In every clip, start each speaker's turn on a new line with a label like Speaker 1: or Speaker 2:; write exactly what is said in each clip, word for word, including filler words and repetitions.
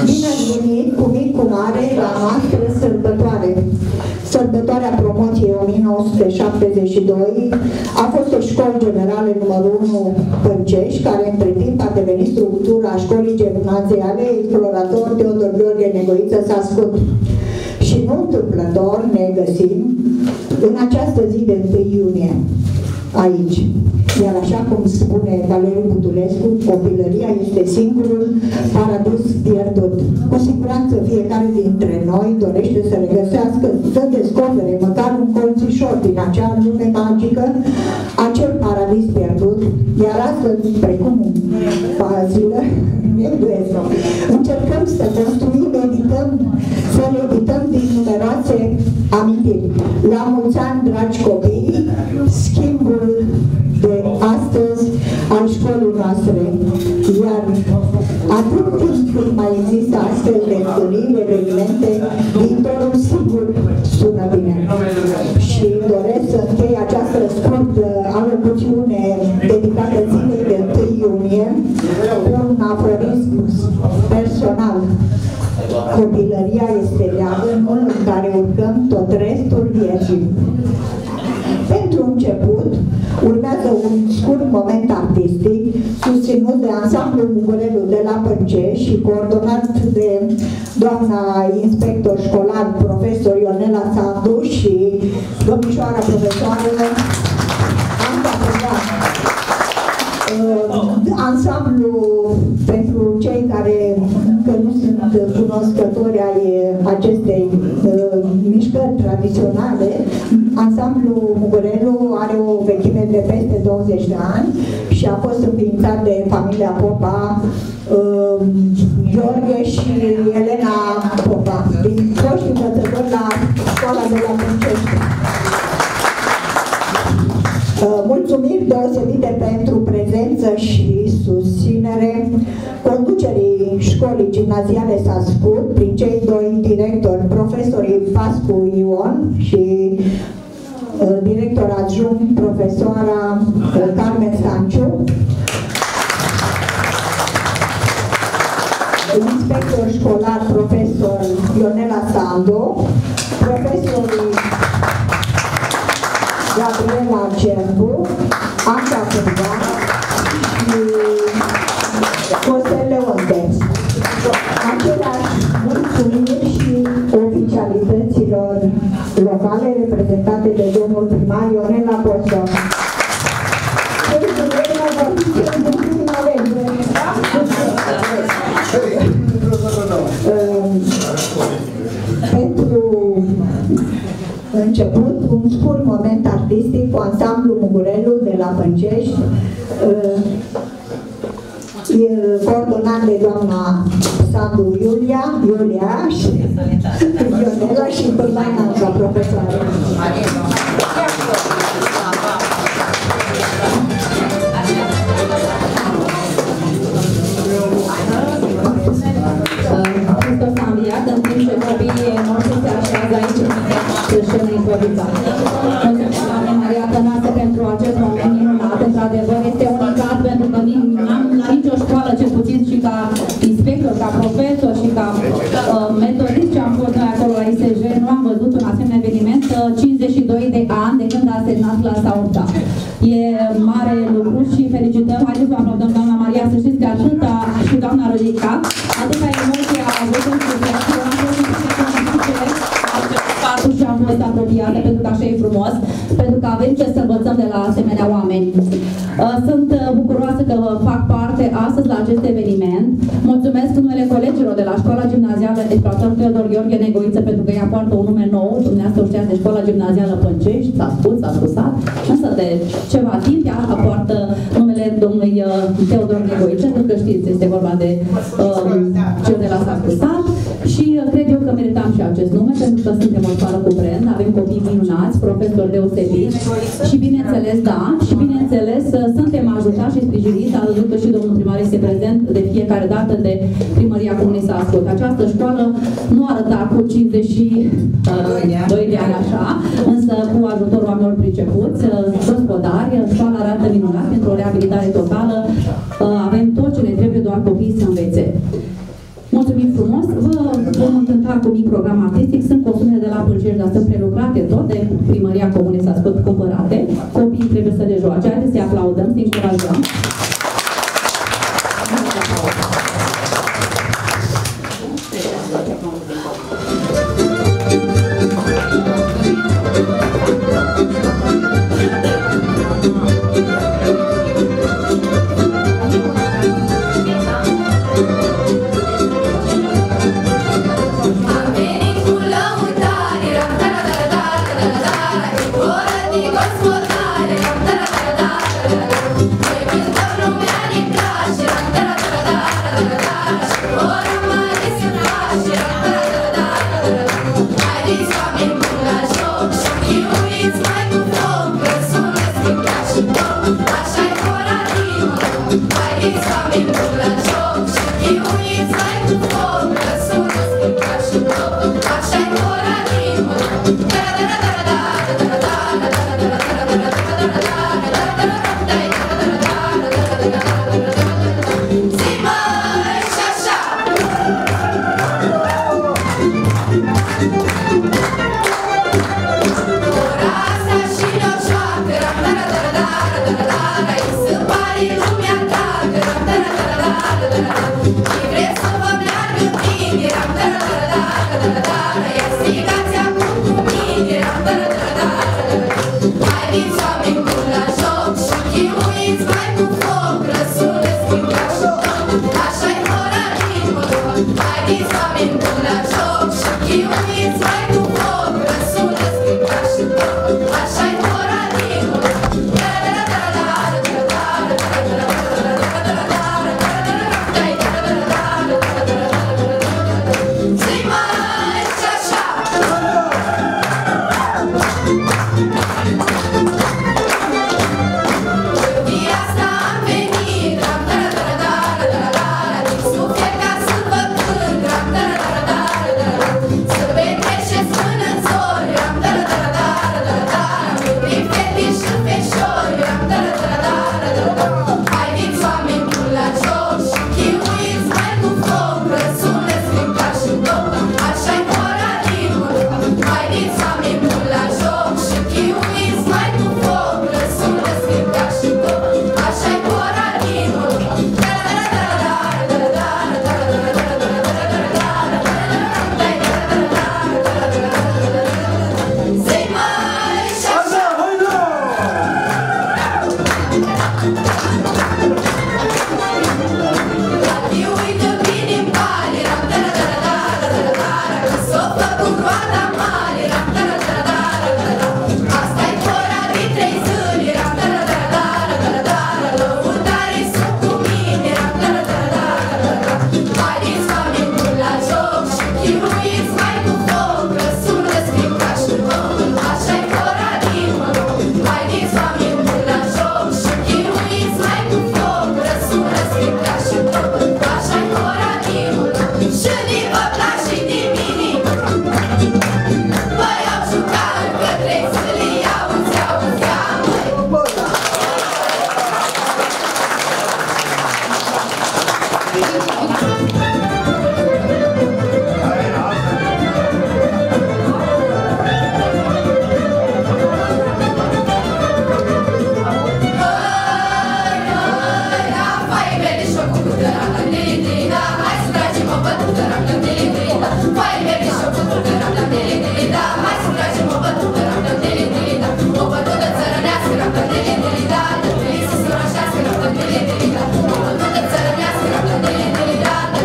Speaker 1: Bine ați venit cu mic cu mare la noastră sărbătoare. Sărbătoarea promoției o mie nouă sute șaptezeci și doi a fost o școală generală numărul unu Pâncești, care între timp a devenit structura școlii gimnaziale Explorator Teodor Gheorghe Negoiță Sascut. Și nu întâmplător ne găsim în această zi de întâi iunie aici. Iar așa cum spune Valeriu Butulescu, copilăria este singurul paradis pierdut. Cu siguranță fiecare dintre noi dorește să regăsească, să descopere măcar un colțișor din acea lume magică, acel paradis pierdut, iar astăzi, precum Bazilă, încercăm să construim, edităm, să le edităm din numeroase amintiri. La mulți ani, dragi copii, schimbul de astăzi al școlii noastre. Iar atât timp cât mai există astfel de întâlniri, evenimente, viitorul sigur sună bine. Și doresc să închei această scurtă alocuțiune dedicată zilei de întâi iunie cu un aforism personal. Copilăria este leagănul în care urcăm tot restul vieții. Pentru început, urmează un scurt moment artistic susținut de ansamblul Mugurelu de la Pâncești și coordonat de doamna inspector școlar, profesor Ionela Sandu și domnișoara profesoară Anca Predat. Ansamblu, pentru cei care încă nu sunt cunoscători ai acestei uh, mișcări tradiționale, ansamblu Mugurelu are o vechime de peste douăzeci de ani și a fost înființat de familia Popa, uh, Gheorghe și Elena Popa, din foști învățători la școala de la Pâncești. Mulțumiri deosebite pentru prezență și susținere conducerii școlii gimnaziale Sascut prin cei doi directori, profesorii Pascu Ion și uh, director adjunct profesoara uh, Carmen Stanciu, inspector școlar profesor Ionela Sandu, profesorii Gabriela Cerbu, Anca Predat și Costel Leontes. Același mulțumiri și oficialităților locale reprezentate de domnul primar Ionela Poso. Pentru început, un scurt moment artistic cu ansamblul Mugurelu de la Pâncești, coordonat de doamna Sandu Iulia, Iulia și Ionela și Bărbaina ca profesoară. Hristos a înviat, în timp ce copiii noștri se așează aici în scenă improvizată. Mulțumesc, doamne Maria Tănase, pentru acest moment minunat. Într-adevăr, este unicat pentru că n-am la nicio școală, cel puțin și ca inspector, ca profesor și ca uh, metodist ce am fost noi acolo la I S J, nu am văzut un asemenea eveniment uh, cincizeci și doi de ani de când a semnat clasa a opta. E mare lucru și felicităm. Haideți să aplaudăm doamna Maria, să știți că atâta și doamna Rodica, atâta emoție a avut în studiat și am fost și am fost apropiate, pentru că așa e frumos, pentru că avem ce să învățăm de la asemenea oameni. Sunt bucuroasă că fac parte astăzi la acest eveniment. Mulțumesc numele colegilor de la Școala Gimnazială Explorator Teodor Gheorghe Negoiță, pentru că ea poartă un nume nou. Dumneavoastră știați de Școala Gimnazială Pâncești, s-a spus, s-a spusat, însă de ceva timp ea poartă numele domnului Teodor Negoiță, pentru că știți, este vorba de uh, cel de la s-a spusat. Și cred eu că meritam și acest nume, pentru că suntem o școală cu brand, avem copii minunați, profesori deosebiți și bineînțeles, da, și bineînțeles suntem ajutați și sprijiniți, a văzut că și domnul primar este prezent de fiecare dată de Primăria Comunei Sascut. Această școală nu arăta cu cincizeci și doi de ani așa, însă cu ajutorul oamenilor pricepuți, gospodari, școala arată minunat pentru o reabilitare totală, avem tot ce ne trebuie, doar copiii să învețe. Mulțumesc
Speaker 2: mulțumim frumos. Vă vom încânta cu mic program artistic. Sunt costumele de la Pâlcești, dar sunt prelucrate tot de Primăria Comunei, s-a spus, cumpărate. Copiii trebuie să le joace. Haideți să-i aplaudăm, să-i încurajăm.
Speaker 3: Da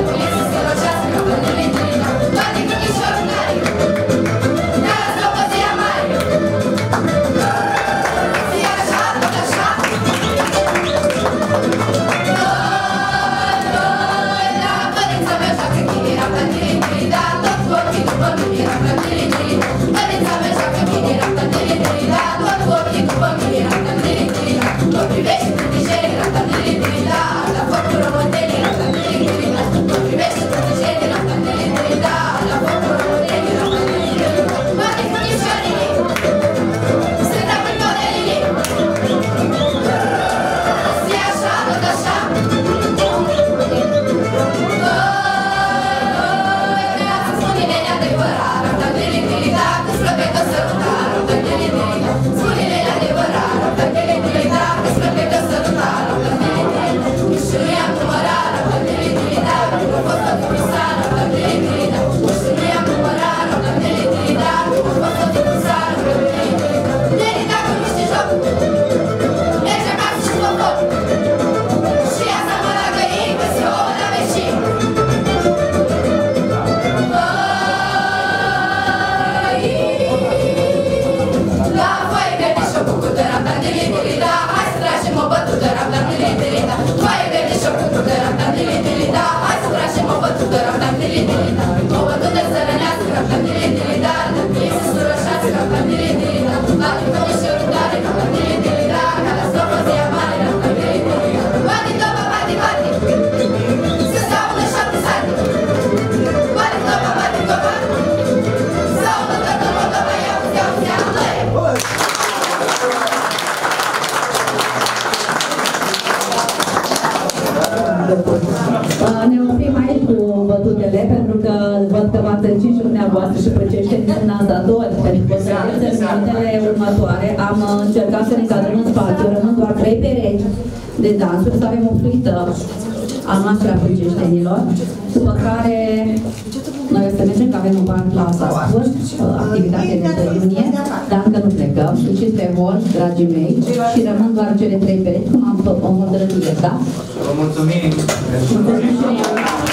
Speaker 2: aici cu bătutele, pentru că văd că v-ați încins și dumneavoastră și prăcește finanțatori, pentru că vedeți în minutele următoare am încercat să ne încadrăm în spațiu, rămân doar trei perechi de dansuri, să avem o fluită a noastră a prăceștenilor, după care noi o să mergem, că avem un ban la scurt, activitate de iunie, dar încă nu plecăm, ieșiți pe hol, dragii mei, și rămân doar cele trei perechi, cum am hotărât ieri, da?
Speaker 3: Vă mulțumim!
Speaker 2: Mulțumim și eu!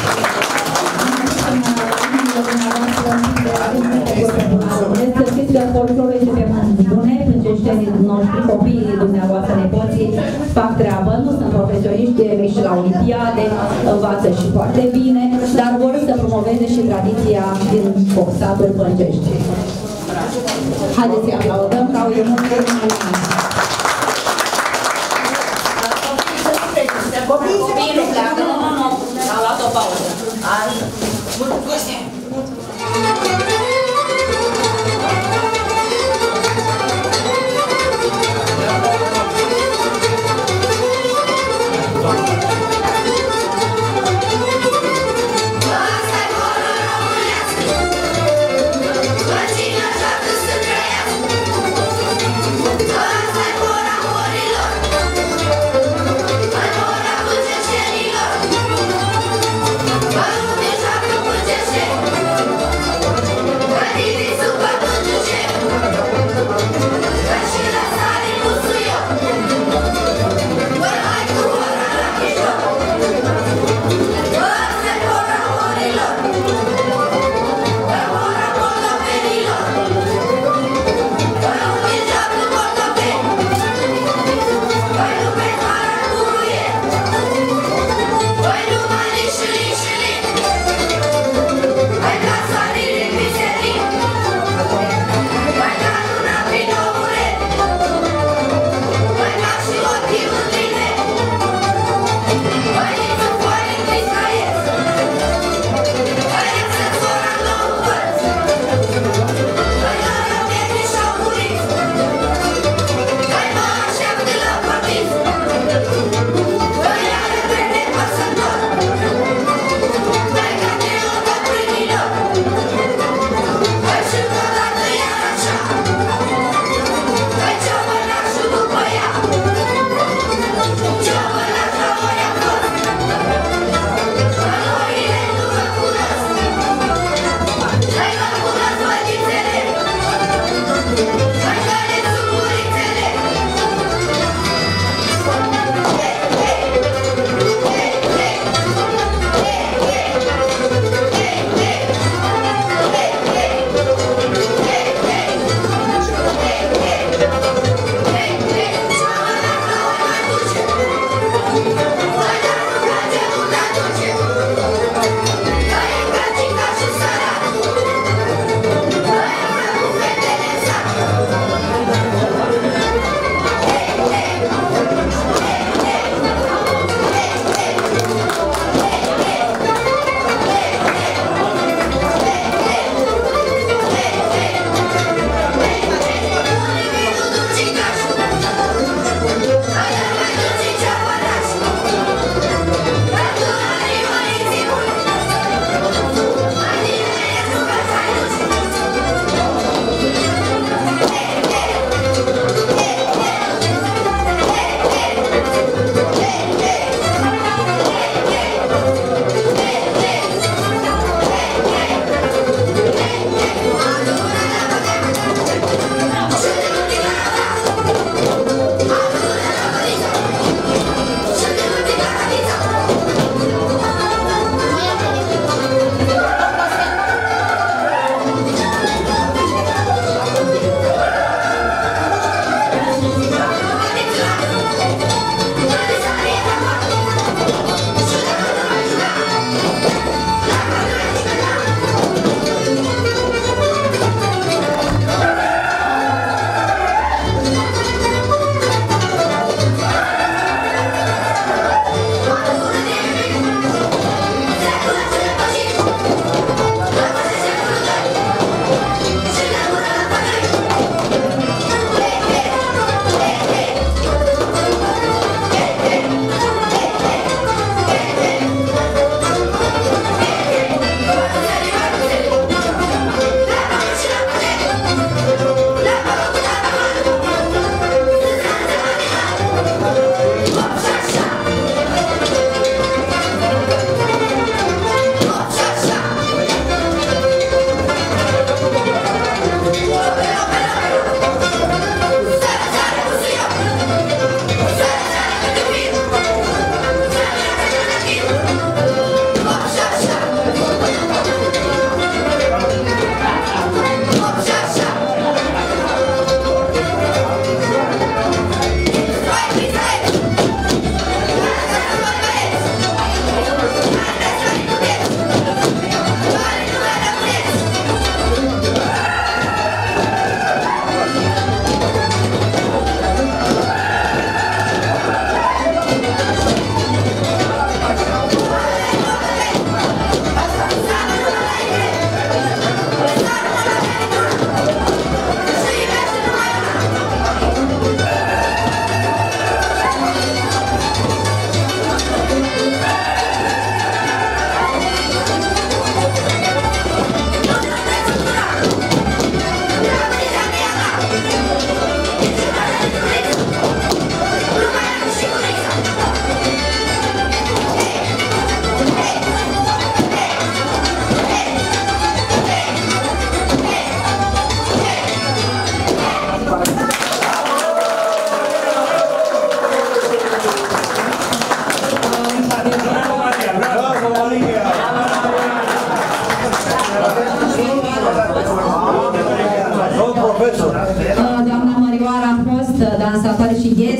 Speaker 2: Să știți că folclorul este pe mâini bune, prăceștenii noștri, copiii dumneavoastră, nepoții, fac treabă, nu sunt profesioniști mici la olimpiade, învață și foarte bine, dar vor să promoveze și tradiția din satul Băncești. Haideți să aplaudăm, că au emoții mai mari.
Speaker 4: Copiii nu pleacă, nu, nu, nu, au luat o pauză. Așa. Mulțumesc!
Speaker 5: Vamos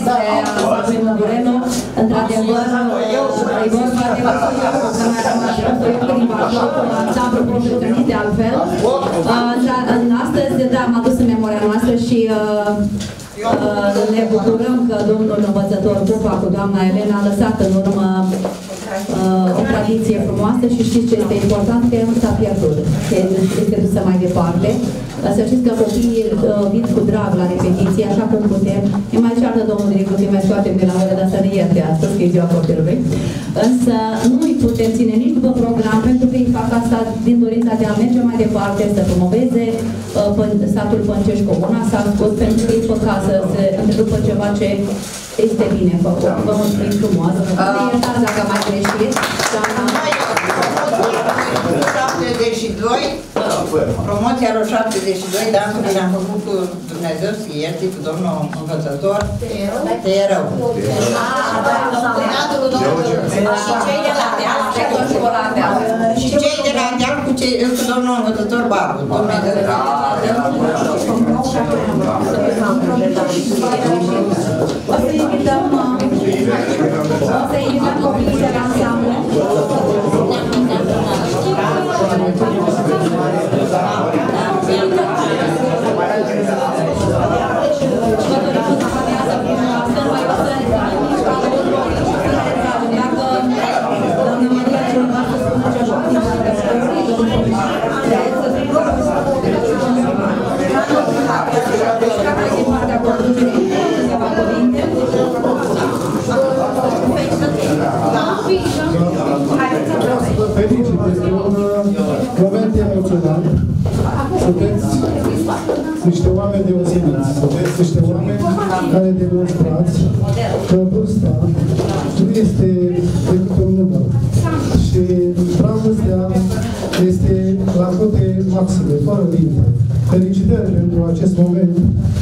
Speaker 2: este Sabin Mugurenu. Într-adevăr, e vorba de Văsuiocul, că mai a rămas Văsuiocul din Bacău, ansamblu profesionist de altfel. Astăzi, da, m-a dus în memoria noastră și ne bucurăm că domnul învățător Popa cu doamna Elena a lăsat în urmă o tradiție frumoasă și știți ce este important, că el nu s-a pierdut, că este dusă mai departe. Să știți că copiii vin cu drag la repetiție, așa cum putem. E mai ceartă domnul director, că mai scoatem de la oră, dar să ne ierte astăzi, că e ziua copilului. Însă nu îi putem ține nici după program, pentru că îi fac asta din dorința de a merge mai departe, să promoveze uh, satul Pâncești Comuna, s-a scos pentru că e păcat să se întrerupă ceva ce este bine făcut. Vă mulțumim frumos. Ne iertați dacă mai greșit.
Speaker 3: șaptezeci și doi, promoția lui șaptezeci și doi, dansurile le-am făcut cu Dumnezeu să ierte, cu domnul învățător. Te e rău. Și cei de la deal cu domnul învățător Babu.
Speaker 2: O să invităm o să invităm copiii de la ansamblu.
Speaker 5: Moment emoțional. Sunteți niște oameni deosebiți. Sunteți niște oameni care demonstrați că vârsta nu este decât un număr. Și dragostea este la cote maxime, fără limite. Felicitări pentru acest moment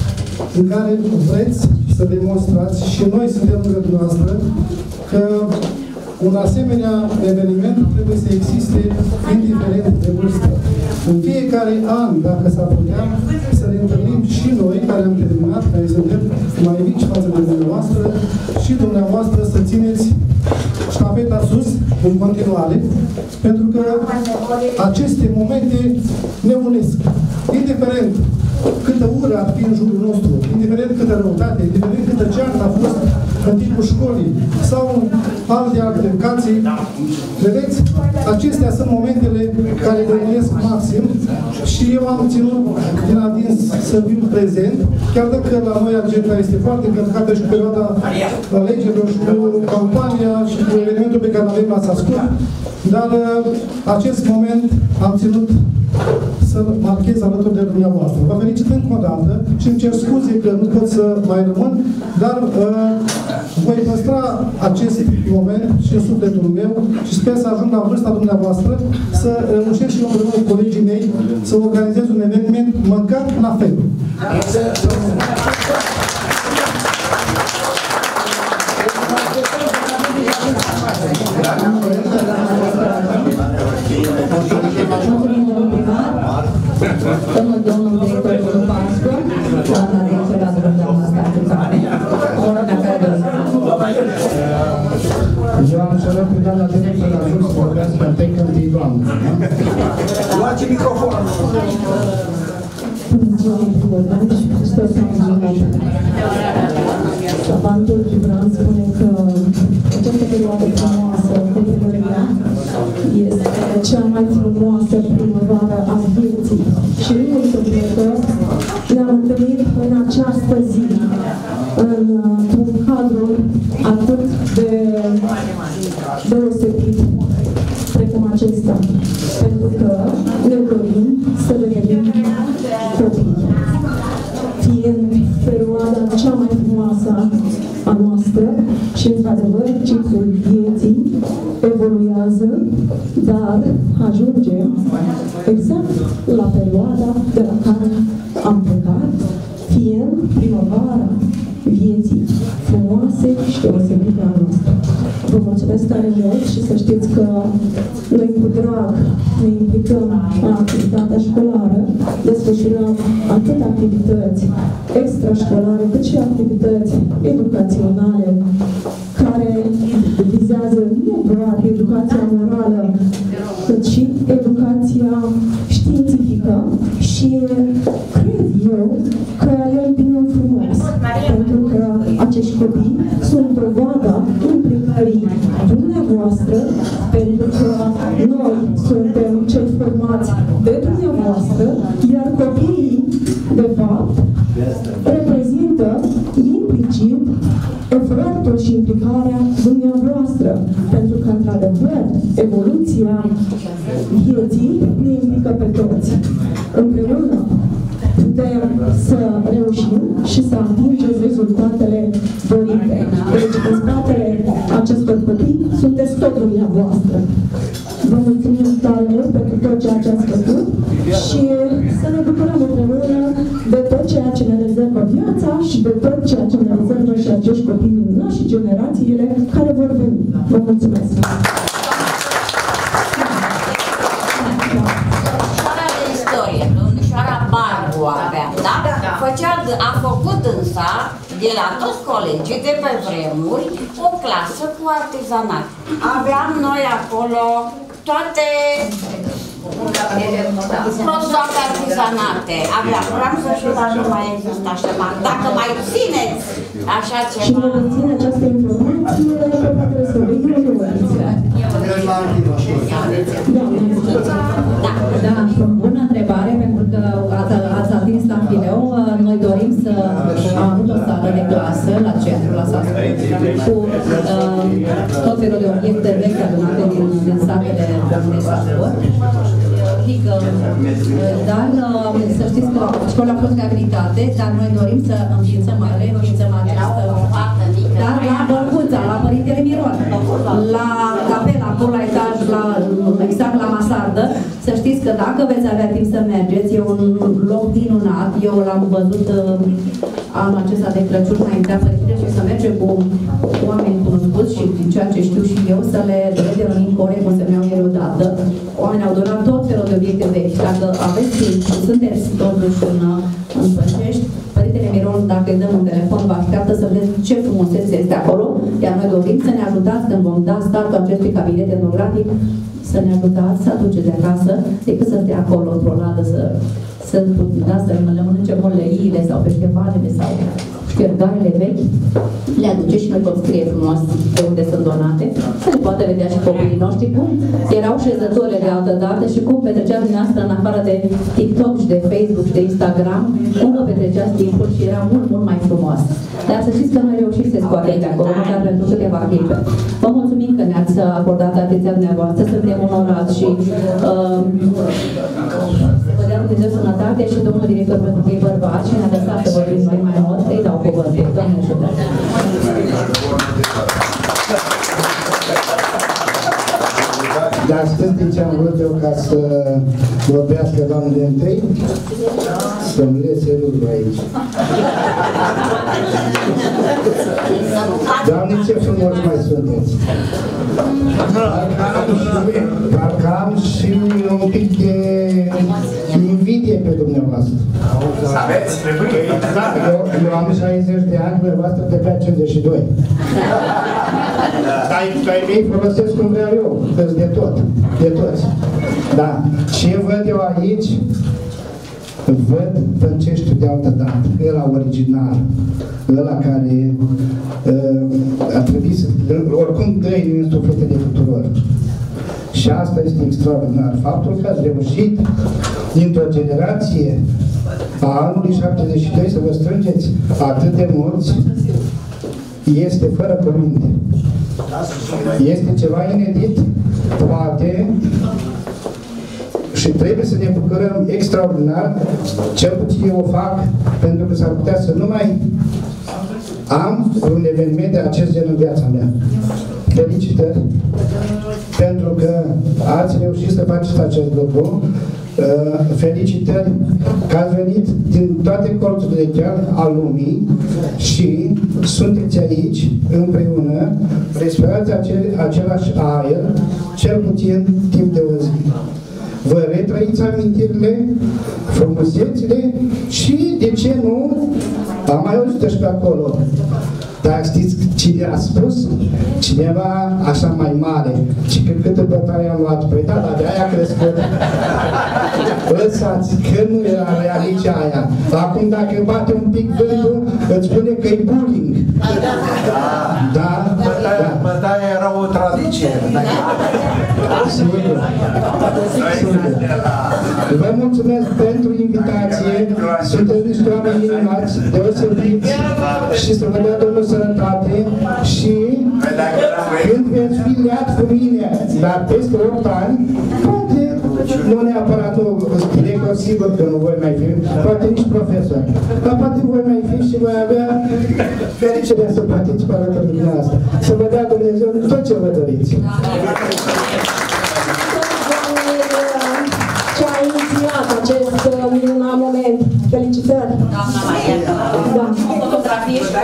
Speaker 5: în care vreți să demonstrați și noi suntem lângă dumneavoastră că un asemenea eveniment trebuie să existe indiferent de vârstă. În fiecare an, dacă s-ar putea, să ne întâlnim și noi, care am terminat, care suntem mai mici față de dumneavoastră, și dumneavoastră să țineți ștafeta sus, în continuare, pentru că aceste momente ne unesc. Indiferent câtă ură ar fi în jurul nostru, indiferent câtă răutate, indiferent câtă ceartă a fost în timpul școlii sau în alte altercații, vedeți, acestea sunt momentele care ne unesc maxim și eu am ținut din adins să fiu prezent, chiar dacă la noi agenda este foarte încărcată și cu perioada alegerilor și cu campania și cu evenimentul pe care avem la Sascul, dar acest moment am ținut să marchez alături de dumneavoastră. Vă felicit încă o dată și îmi cer scuze că nu pot să mai rămân, dar uh, voi păstra acest moment și în sufletul meu și sper să ajung la vârsta dumneavoastră să reușesc și eu împreună cu colegii mei să organizez un eveniment măcar la fel.
Speaker 2: Domnul, domnul director Domnul Pascu, doamna director la doamna Statutare, ordinea care doriți.
Speaker 5: Eu am înțeles pe doamna director la ajuns să vorbească în tehnică de doamnă.
Speaker 6: Luați microfonul!
Speaker 7: Bună ziua, în primul rând, și Hristos a înviat. Savantul Gibran spune că această perioadă frumoasă de primăria este cea mai frumoasă primăvară a vieții. Și nu întâmplă că ne-am întâlnit în această zi, într-un cadru atât de deosebit precum acesta. Pentru că ne dorim să devenim copii. Fiind perioada cea mai frumoasă a noastră și, într-adevăr, ciclul vieții evoluează, dar ajunge exact la perioada de la care am plecat, fiind primăvara vieții frumoase și deosebite a noastră. Vă mulțumesc tare mult și să știți că noi cu drag ne implicăm în activitatea școlară, desfășurăm atât activități extrașcolare cât orice activități educaționale care vizează nu doar educația morală, cât și educația științifică și cred eu că e un bine frumos, pentru că acești copii sunt dovada implicării dumneavoastră, pentru că noi suntem cei formați de dumneavoastră, iar copiii, de fapt, reprezintă implicit efortul și implicarea dumneavoastră, pentru că, într-adevăr, evoluția vieții ne implică pe toți. Împreună putem să reușim și să atingem rezultatele dorite. Deci, în spatele acestor copii, sunteți tot dumneavoastră. Vă mulțumim tare mult pentru tot ceea ce ați făcut și să ne bucurăm împreună de tot ceea ce ne rezervă viața și de tot ceea ce ne rezervă și acești copii minunași și generațiile care vor veni. Vă mulțumesc!
Speaker 4: Școala de istorie, domnișoara Barbu avea, da? Făcea, a făcut însă, de la toți colegii de pe vremuri, o clasă cu artizanat. Aveam noi acolo toate produse artizanate. Aveam, vreau să știu, dar nu mai există așa. Dacă mai țineți așa ceva...
Speaker 7: Și vă ține această informație pe care să o vei eu
Speaker 2: Da, da, bună întrebare, pentru că ați, ați atins la fileu. Noi dorim să am avut o sală de clasă la centru, la satul, cu uh, tot felul de obiecte vechi adunate din, din satele de satul. Adică, dar să știți că școala a fost de abilitate, dar noi dorim să înființăm, reînființăm această, dar la Bălcuța, la Părintele Miron, la capela, acolo la etaj, la, exact la Masardă, să știți că dacă veți avea timp să mergeți, e un loc minunat, eu l-am văzut anul acesta de Crăciun înaintea Părintele și să merge cu oameni cunoscuți și din ceea ce știu și eu, să le derunim corect, cum se mi-au ieri odată. Oamenii au donat tot felul de obiecte vechi. Dacă aveți timp, sunteți totuși în, în Păcești, Părintele Miron, dacă îi dăm un telefon, va fi gata să vedeți ce frumusețe este acolo, iar noi dorim să ne ajutați când vom da startul acestui cabinet etnografic, să ne ajutați să aduceți de acasă, decât să stea acolo într-o ladă să, să, da, să le mănânce molleiile sau peștevalele sau ștergarele vechi, le aduce și noi vom scrie frumos de unde sunt donate, să le poate vedea și copiii noștri cum erau șezătorile de altă dată și cum petreceați dumneavoastră în afară de TikTok și de Facebook și de Instagram, cum vă petreceați timpul și era mult, mult mai frumos. Dar să știți că noi reușim să scoatem de acolo, măcar pentru câteva clipe. Vă mulțumim că ne-ați acordat atenția dumneavoastră, suntem onorați și uh, vă dea Dumnezeu sănătate și domnul director pentru că e bărbat și ne-a lăsat să vorbim noi mai mult, îi dau cuvântul. Doamne ajută!
Speaker 5: Dar stând din ce am vrut eu ca să vorbească doamnele întâi, să-mi le celul aici. Doamne, ce frumos mai sunteți! Parcă am și un pic de invidie pe dumneavoastră.
Speaker 6: Să aveți?
Speaker 5: Da, eu, eu am șaizeci de ani, dumneavoastră pe pe cincizeci și doi. Dar ai mei folosesc cum vreau eu, de tot, de toți. Da, ce văd eu aici, văd Pânceștiul de altă dată, ăla original, ăla care uh, a trebuit să, oricum dă-i în sufletele tuturor. Și asta este extraordinar, faptul că ați reușit dintr-o generație a anului șaptezeci și doi să vă strângeți atât de mulți, este fără cuvinte. Este ceva inedit, poate, și trebuie să ne bucurăm extraordinar, cel puțin eu o fac, pentru că s-ar putea să nu mai am un eveniment de acest gen în viața mea. Felicitări, pentru că ați reușit să faceți acest lucru. Felicitări că ați venit din toate colțurile chiar al lumii și sunteți aici împreună, respirați acel, același aer, cel puțin timp de o zi. vă retrăiți amintirile, frumusețile și, de ce nu, am mai auzit și pe acolo. Dar știți cine a spus? Cineva așa mai mare. Și că câtă bătaie am luat. Păi da, dar de-aia a crescut. Lăsați, că nu era rea nici aia. Acum dacă bate un pic vândul, îți spune că e bullying. Da? Da?
Speaker 6: Bătaia era o tradiție.
Speaker 5: Sigur. Vă mulțumesc pentru invitație. Sunteți niște oameni minunați, deosebiți și să vă dea Domnul sănătate și când veți fi leat cu mine, dar peste opt ani, poate, nu neapărat director, sigur că nu voi mai fi, poate nici profesor, dar poate voi mai fi și voi avea fericirea să particip alături de dumneavoastră. Să vă dea Dumnezeu tot ce vă doriți.
Speaker 7: Ce a inițiat acest minunat moment. Felicitări!
Speaker 4: Doamna Maria,
Speaker 7: da.
Speaker 2: Fotografie și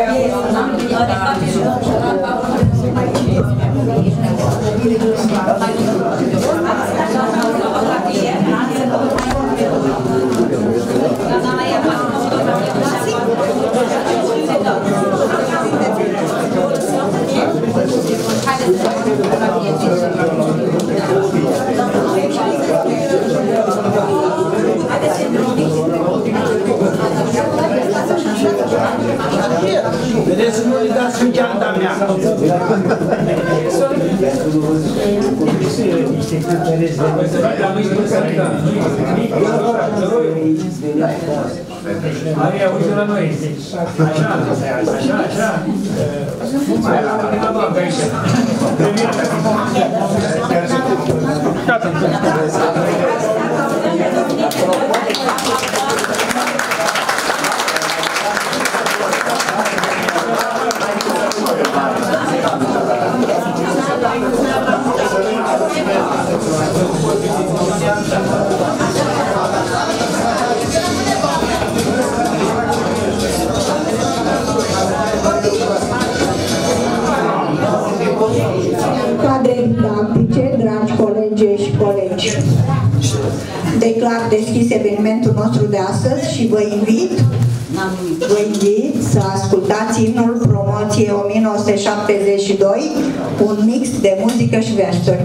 Speaker 6: Vedeți, nu îi dați în gheanda mea.
Speaker 8: Maria, uite la noi. Așa, așa, așa. Mai la mine bancă aici. Gata.
Speaker 1: Cadre didactice, dragi colegi și colegi, declar deschis evenimentul nostru de astăzi și vă invit Vă invit să ascultați imnul promoției o mie nouă sute șaptezeci și doi, un mix de muzică și versuri.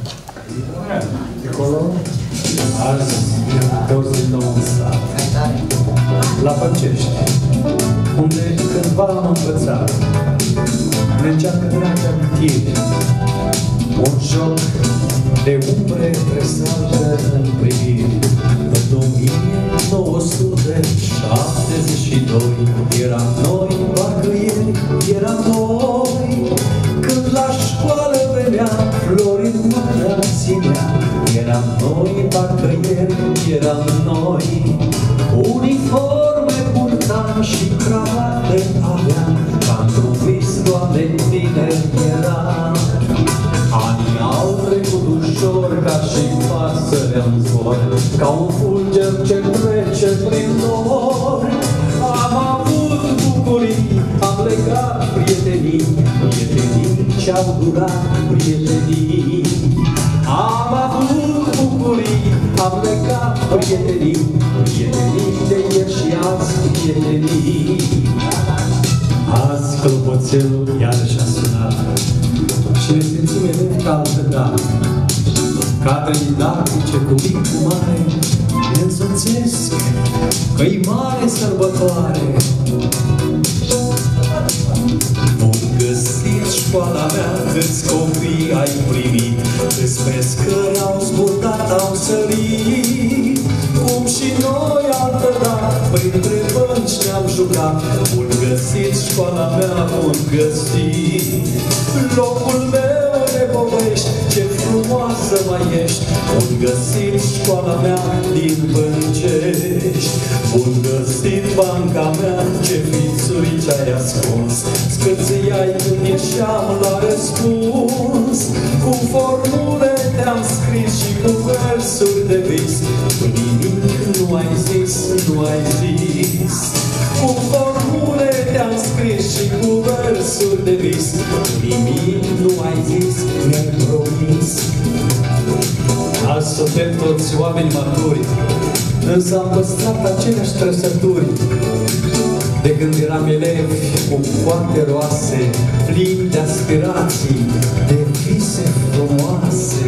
Speaker 9: Azi, douăzeci și nouă stat, la Păcești, unde cândva am învățat, ne încearcă dragi amintiri, un joc de umbre tresaltă în priviri. În o mie nouă sute șaptezeci și doi eram noi, parcă ieri eram noi, când la școală veneam, Florin mă ținea. Eram noi, parcă ieri eram noi, uniforme purtam și cravate aveam, ca într-un vis, Doamne, tineri eram. Anii au trecut ușor, ca și pasărea în zbor, ca un fulger ce trece prin nor. Am avut bucurii, am legat prietenii, prietenii ce-au durat prietenii. Am avut bucurii, am legat prietenii, prietenii de ieri și azi prietenii. Azi clopoțelul iarăși a sunat și ne simțim elevi ca altă dată. Cadre didactice cu mic cu mare ne însoțesc, că-i mare sărbătoare. Bun găsit școala mea, câți copii ai primit, câți pescări au zburdat, au sărit, cum și noi altădată, printre bănci ne-am jucat. Bun găsit școala mea, bun găsit, locul meu de povești, ce frumoasă mai ești. Bun găsit școala mea din Băncești, bun găsit banca mea, ce fițuri ce-ai ascuns, scârțâiai când ieșeam la răspuns. Cu formule te-am scris și cu versuri de vis, cu nimic nu ai zis, nu ai zis. Cu formule te-am scris și cu versuri de vis, nimic nu ai zis, mi-ai promis. Azi s-o suntem toți oameni maturi, însă am păstrat aceleași trăsături de când eram elevi cu coate roase, plini de aspirații, de vise frumoase.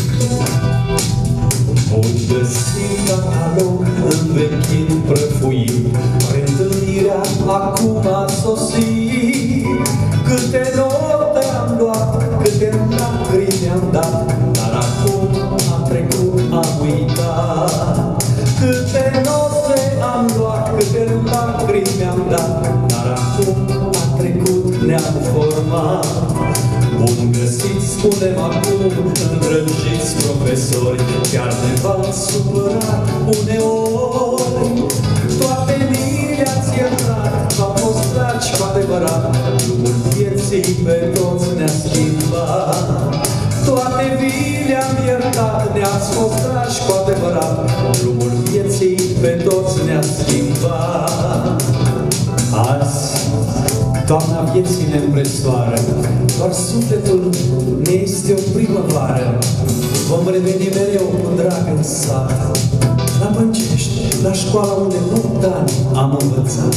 Speaker 9: Unde simt catalog învechit prăfuit, reîntâlnirea acum a sosit. Câte note am luat, câte lacrimi am dat, dar acum am trecut, am uitat. Câte note am luat, câte lacrimi am dat, dar acum am trecut, ne-am format. Bun găsit, spunem acum, îndrăgiți profesori, chiar ne v-ați supărat uneori. Toate mi le-ați iertat, v-am fost dragi cu adevărat, drumul vieții pe toți ne-a schimbat. Toate vi le-am iertat, ne-ați fost dragi cu adevărat, drumul vieții pe toți ne-a schimbat. Azi, toamna vieții ne împresoară, doar sufletul ne este o primăvară. Vom reveni mereu cu drag în sat, la Băncești, la școala unde opt ani am învățat.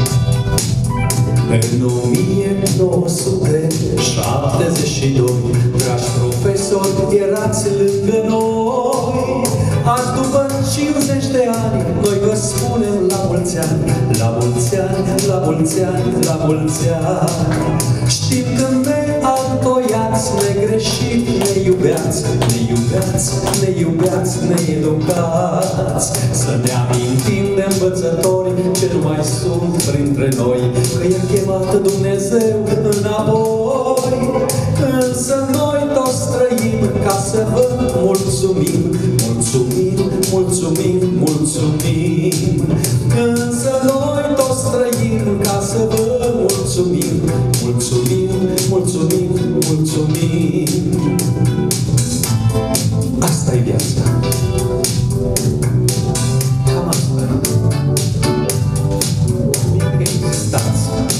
Speaker 9: În o mie nouă sute șaptezeci și doi, dragi profesori, erați lângă noi. Azi, după cincizeci de ani, noi vă spunem la mulți ani, la mulți ani, la mulți ani, la mulți ani. Știm că ne altoiați, negreșit, ne iubeați, ne iubeați, ne iubeați, ne educați. Să ne amintim de învățători ce nu mai sunt printre noi, că i-a chemat Dumnezeu înapoi. Însă noi toți trăim ca să vă mulțumim, mulțumim, mulțumim, mulțumim. Însă noi toți trăim ca să vă mulțumim, mulțumim, mulțumim, mulțumim. Asta e viața. Cam asta. Existați.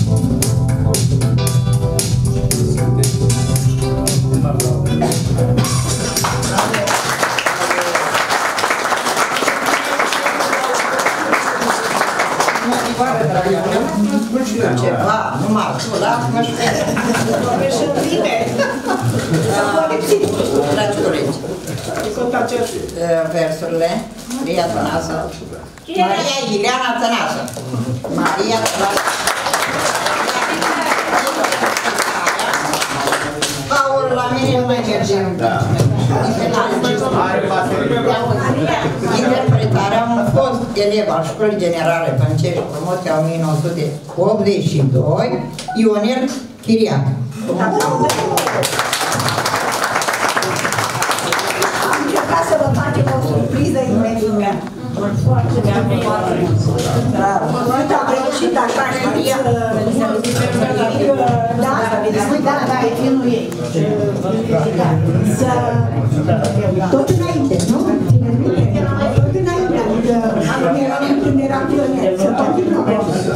Speaker 3: Ceva, numai tu, da? Mă știu. Și bine. Dragi colegi, versurile, Maria Tănasă, Maria Ileana Tănasă, Maria Tănasă, Paul, la mine nu mai mergem. Interpretarea am fost elev al Școlii Generale Băncești, promoția o mie nouă sute optzeci și doi, Ionel Chiriac.
Speaker 1: Am încercat să vă facem o surpriză imediat. Am reușit așa, știți, da, da, da, e filmul ei. Să... Tot înainte, nu? Țineți minte? Tot înainte, adică când eram pionier, să continuăm.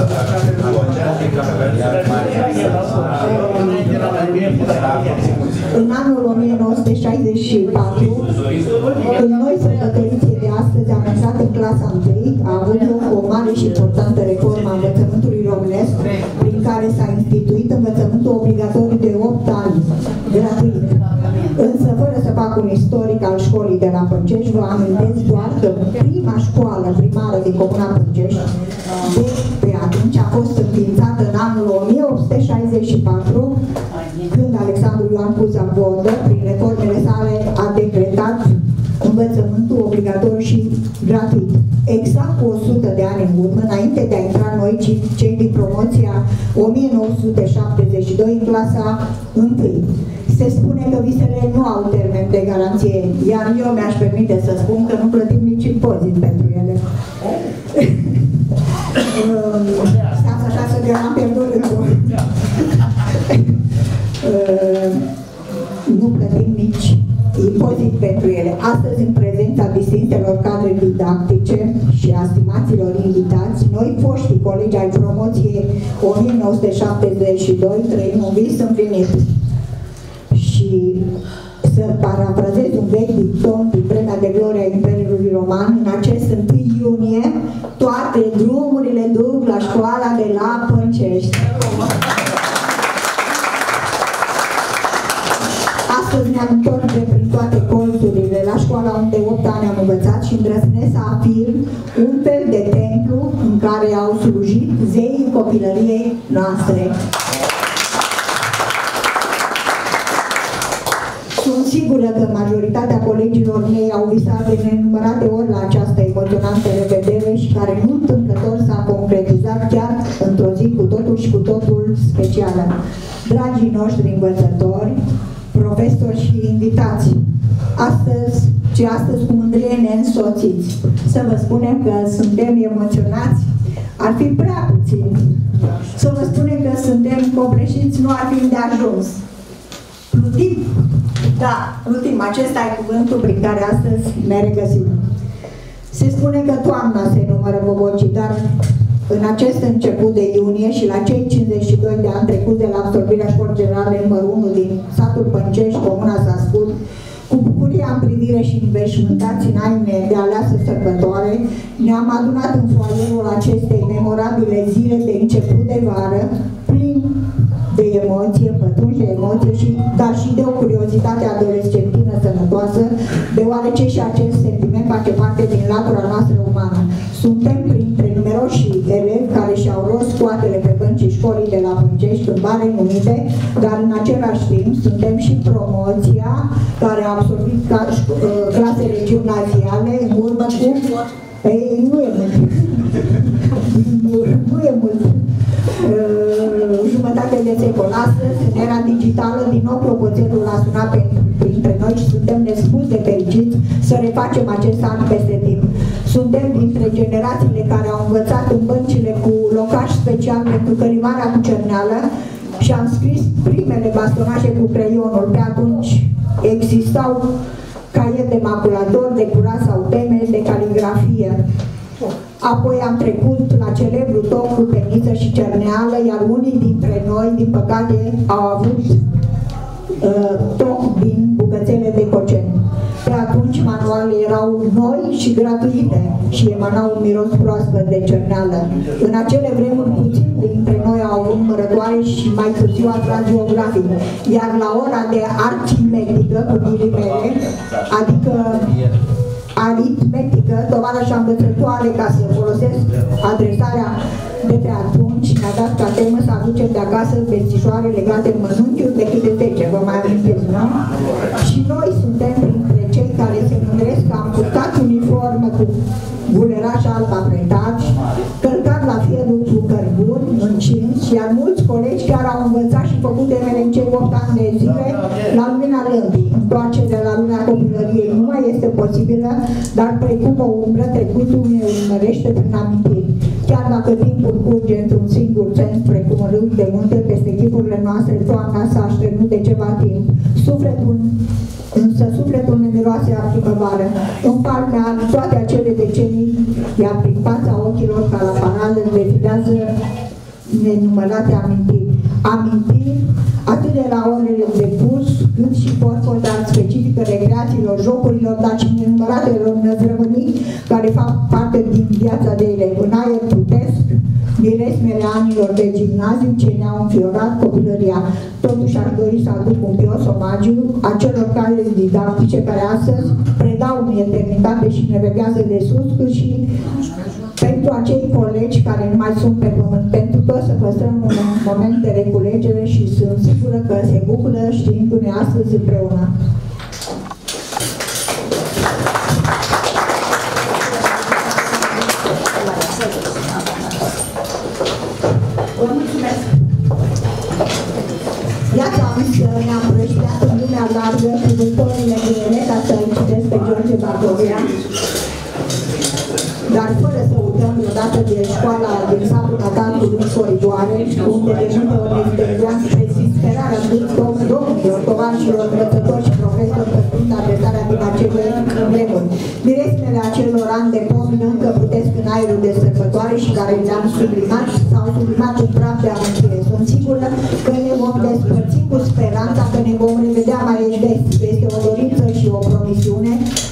Speaker 1: În anul o mie nouă sute șaizeci și patru, în noi sărbătoriție de astăzi, am intrat în clasa întâi, a avut loc o mare și importantă reformă a învățământului românesc, prin care s-a instituit învățământul obligatoriu de opt ani, gratuit. Însă, fără să fac un istoric al școlii de la Băncești, vă amintesc doar că prima școală primară din Comuna Băncești, de pe atunci, a fost înființată în anul o mie opt sute șaizeci și patru, când Alexandru Ioan Cuza Vodă, prin reformele sale, a decretat învățământul obligatoriu și gratuit. Exact cu o sută de ani în urmă, înainte de a intra noi, cei din promoția o mie nouă sute șaptezeci și doi în clasa întâi. Se spune că visele nu au termen de garanție, iar eu mi-aș permite să spun că nu plătim nici impozit pentru ele. Stați așa să că am pierdut rândul. Nu plătim nici impozit pentru ele. Astăzi, în prezența distinselor cadre didactice și a stimaților invitați, noi, foștii colegi ai promoției o mie nouă sute șaptezeci și doi, trăim un vis împlinit. Și să parafrazez un vechi dicton din vremea de gloria Imperiului Roman, în acest întâi iunie, toate drumurile duc la școala de la Pâncești. Astăzi ne-am întors de prin toate colțurile la școala unde opt ani am învățat și îndrăznesc să afirm un fel de templu în care au slujit zeii copilăriei noastre. Sunt sigură că majoritatea colegilor mei au visat de nenumărate ori la această emoționantă revedere și care nu întâmplător s-a concretizat chiar într-o zi cu totul și cu totul specială. Dragii noștri învățători, profesori și invitați, astăzi și astăzi cu mândrie ne însoțiți. Să vă spunem că suntem emoționați, ar fi prea puțin. Să vă spunem că suntem copleșiți, nu ar fi de ajuns. Plutim, da, plutim, acesta e cuvântul prin care astăzi ne regăsim. Se spune că toamna se numără bobocii, dar în acest început de iunie și la cei cincizeci și doi de ani trecuți de la absorbirea școlii generale numărul unu din satul Pâncești, comuna Sascut, cu bucuria în privire și înveșmântați în haine de aleasă sărbătoare, ne-am adunat în foaierul acestei memorabile zile de început de vară, plin de emoție, pătrunși de emoție, și, dar și de o curiozitate adolescentină sănătoasă, deoarece și acest sentiment face parte din latura noastră umană. Suntem printre numeroși elevi care și-au rost scoatele pe băncii școlii de la Pâncești în bare numite, dar în același timp suntem și promoția care a absorbit clasele gimnaziale în urmă cu... Ei, nu e mult. Nu e mult. Jumătate de secol. Astăzi, în era digitală, din nou clopoțelul a sunat printre noi și suntem nespus de fericiți să refacem acest an peste timp. Suntem dintre generațiile care au învățat în băncile cu locaș special pentru călimarea cu cerneală și am scris primele bastonașe cu creionul. Pe atunci existau caiet de maculator, de curat sau teme de caligrafie. Apoi am trecut la celebru toc cu peniță și cerneală, iar unii dintre noi, din păcate, au avut uh, toc din bucățele de coceni. Pe atunci manualele erau noi și gratuite și emanau un miros proaspăt de cerneală. În acele vremuri puțin dintre noi au avut numărătoare și mai târziu atras geografic. Iar la ora de aritmetică, cu ghilimele, adică aritmetică, tovarășa învățătoare, ca să folosesc adresarea de pe atunci, ne-a dat ca temă să aducem de acasă vestișoare legate în mănunchiuri de câte zece, vă mai amintiți, nu? Și noi suntem printre cei care se mândresc că am purtat uniformă cu buleraș alb apretat, călcat la fierul cu cărbuni încins, iar mulți colegi chiar au învățat și făcut temele în cei opt ani de zile la lumina lămpii. Întoarcerea la lumea copilăriei nu mai este posibilă, dar precum o umbră, trecutul ne urmărește prin amintiri. Chiar dacă timpul curge într-un singur sens, precum râu de munte, peste chipurile noastre, toamna s-a așternut de ceva timp. Sufletul, însă sufletul ne miroase a primăvară. În palmea toate acele decenii, iar prin fața ochilor ca la parală defilează nenumărate amintiri. Amintiri atât de la orele de pus, cât și porful, dar specifică recreațiilor, jocurilor, dar și nenumăratelor năzrăvănii care fac parte din viața de elev. În aer plutesc miresmele anilor de gimnaziu ce ne-au înfiorat copilăria. Totuși aș dori să aduc un pios omagiu acelor cale didactice care astăzi predau în eternitate și ne veghează de sus, cât și pentru acei colegi care nu mai sunt pe pământ, pentru toți să păstrăm un moment de reculegere și sunt sigură că se bucură știindu-ne astăzi împreună. Vă mulțumesc! Iată, ne-am prășteat în lumea largă cuvântorile grele, ca să-l citesc pe George Bardovea, dar fără să uităm vreodată de școala din satul natal cu drum coridoare, unde de multe ori ne interveam spre disperarea domnilor, tovarășilor, învățători și profesori păstrând adresarea din acele vremuri. Miresmele acelor ani de pomin încă plutesc în aerul de sărbătoare și care le-am sublimat sau sublimat un praf de amintire. Sunt sigură că ne vom despărți cu speranța că ne vom revedea mai des. Este o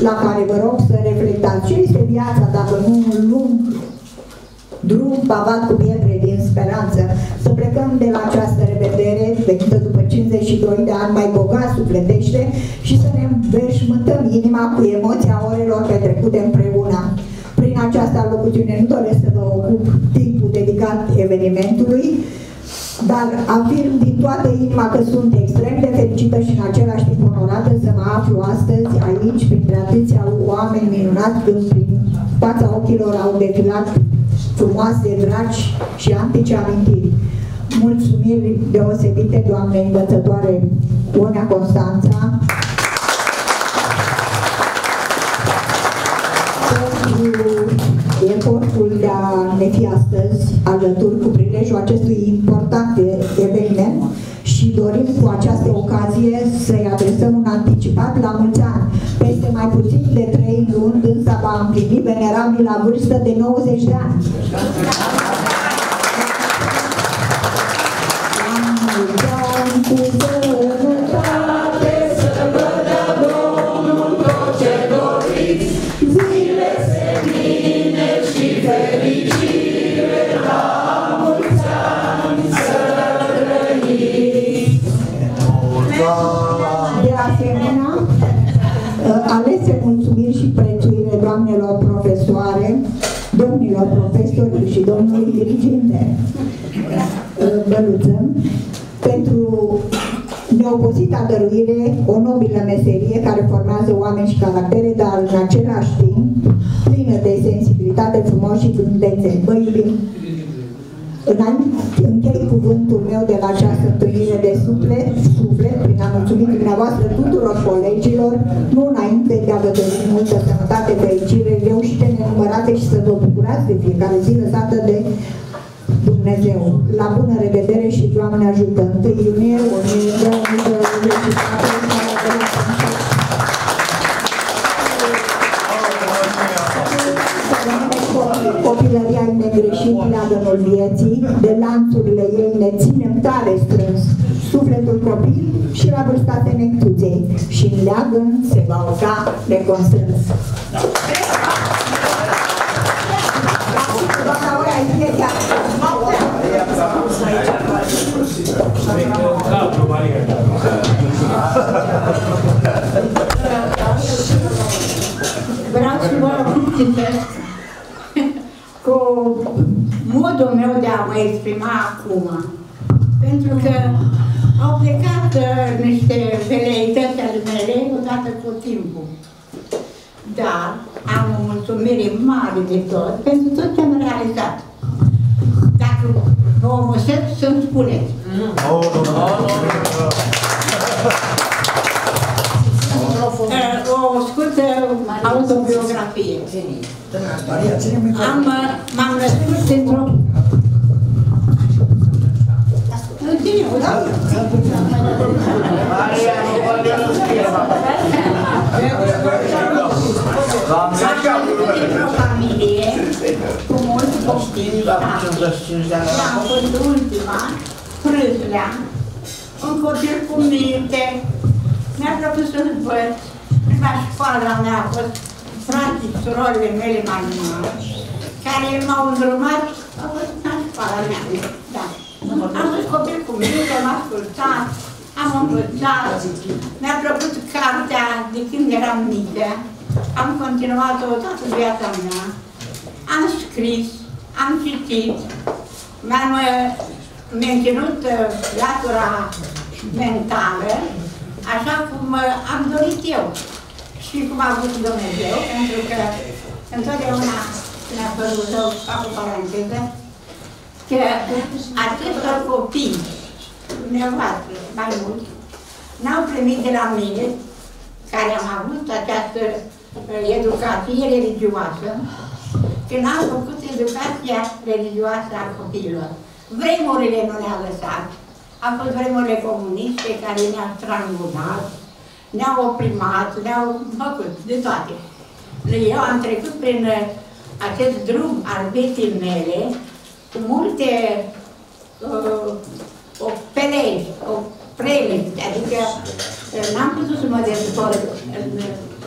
Speaker 1: la care vă rog să reflectați. Ce este viața dacă nu un lung drum pavat cu pietre din speranță? Să plecăm de la această revedere, venită după cincizeci și doi de ani, mai bogat sufletește, și să ne înveșmântăm inima cu emoția orelor petrecute împreună. Prin această alocuțiune nu doresc să vă ocup timpul dedicat evenimentului, dar afirm din toată inima că sunt extrem de fericită și în același timp onorată să mă aflu astăzi aici, printre atâția oameni minunați, când prin fața ochilor au defilat frumoase, dragi și antice amintiri. Mulțumiri deosebite doamnei învățătoare Ionea Constanța pentru efortul de a ne fi astăzi alături cu prilejul acestui important eveniment și dorim cu această ocazie să-i adresăm un anticipat la mulți ani. Peste mai puțin de trei luni dânsa va împlini venerabil la vârstă de nouăzeci de ani. Cu sănătate să vă dea Domnul tot ce doriți, zile senine și fericire, la mulți ani să trăiți. De asemenea, alese mulțumiri și prețuire doamnelor profesoare, domnilor profesori și domnului diriginte Băluță, pentru neobosita dăruire, o nobilă meserie care formează oameni și caractere, dar în același timp plină de sensibilitate, frumos și gândețe. Bă, iubim, închei cuvântul meu de la această întâlnire de suflet, suflet prin a mulțumi dumneavoastră tuturor colegilor, nu înainte de a vă dori multă sănătate, fericire, reușite nenumărate și să vă bucurați de fiecare zi lăsată de Dumnezeu. La bună revedere și Doamne ajută! Întâi iunie, o mie de copilăria e negreșit leagănul vieții, de lanțurile ei ne ținem tare strâns, sufletul copil și la vârsta tenectuței, și în leagăn se va urca neconstrâns.
Speaker 10: Vreau să vă mulțumesc cu modul meu de a mă exprima acum, pentru că au plecat niște veleități ale mele odată cu timpul. Dar am o mulțumire mare de tot pentru tot ce am realizat. Dacă vă obosesc, să-mi spuneți. O scurtă autobiografie. M-am născut într-o... într-o familie cu mulți copii și am fost ultima, Frâslea, un copil cu minte. Mi-a plăcut să văd. La școala mea a fost practic surorile mele mai mari, care m-au îndrumat, au fost la școala mea. Da. Am fost copil cu minte, am ascultat, am învățat. Mi-a plăcut cartea de când eram mică. Am continuat-o toată viața mea. Am scris, am citit, mi-am menținut latura mentală, așa cum am dorit eu și cum a vrut Dumnezeu, pentru că întotdeauna ne-a părut să fac o paranteză, că acestor copii, dumneavoastră, mai mulți, n-au primit de la mine, care am avut această educație religioasă, că n-am făcut educația religioasă a copiilor. Vremurile nu ne-au lăsat. Au fost vremurile comuniste care ne-au strangulat, ne-au oprimat, ne-au făcut de toate. Eu am trecut prin acest drum al vieții mele cu multe uh, o pelegi, o prelegi, adică n-am putut să mă dezvolt în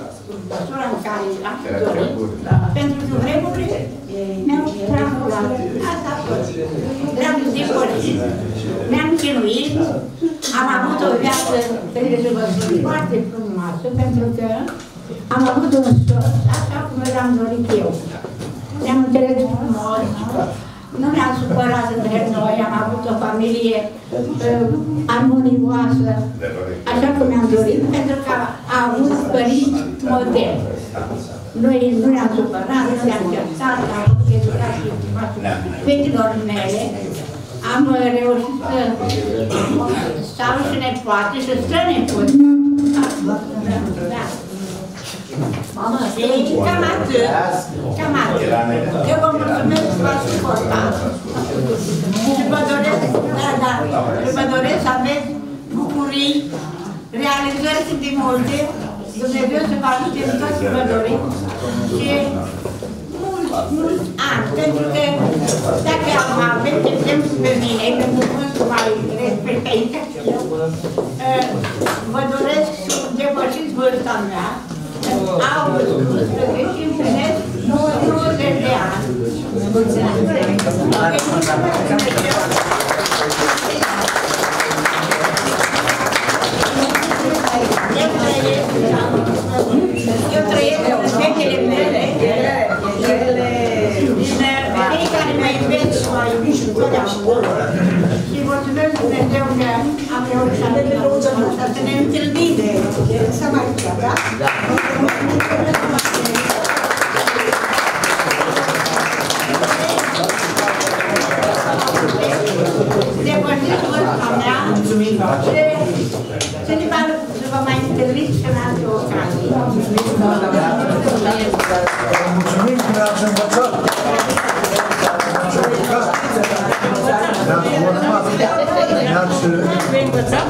Speaker 10: măsura în care am fi dorit, pentru că vremurile ne-au tranquilizat. Asta a fost. Le-am depărțit, ne-am chinuit, am avut o viață, trebuie să vă spun, foarte frumoasă, pentru că am avut un soț, așa cum l-am dorit eu. Ne-am înțeles frumos, nu ne-am supărat între noi, am avut o familie uh, armonioasă, așa cum mi-am dorit, pentru că a avut părinți model. Noi nu ne-am supărat, nu ne-am certat, am avut educație fetelor mele, am reușit să stau și nepoate, și strănepoate. Ei, cam atât, cam atât. Eu vă mulțumesc că v-ați suportat. Și vă doresc, da, da, și vă doresc să aveți bucurii, realizări și de multe. Dumnezeu să vă ajute în tot ce vă doriți. Și mulți, mulți ani, pentru că dacă aveți exemplu pe mine, pentru că nu mai respectați, vă doresc să depășiți vârsta mea. Au unsprezece și împlinesc nouăzeci de ani. Mulți ani! Eu trăiesc în fetele mele, din cei care mă iubesc și mă iubit întotdeauna. Și mulțumesc Dumnezeu că am reușit să ne întâlnim. Să mai fie, da? Depărțiți vârsta mea și să vă mai întâlniți și în alte ocazii.
Speaker 6: Mulțumim că ne-ați învățat! Ne-ați învățat?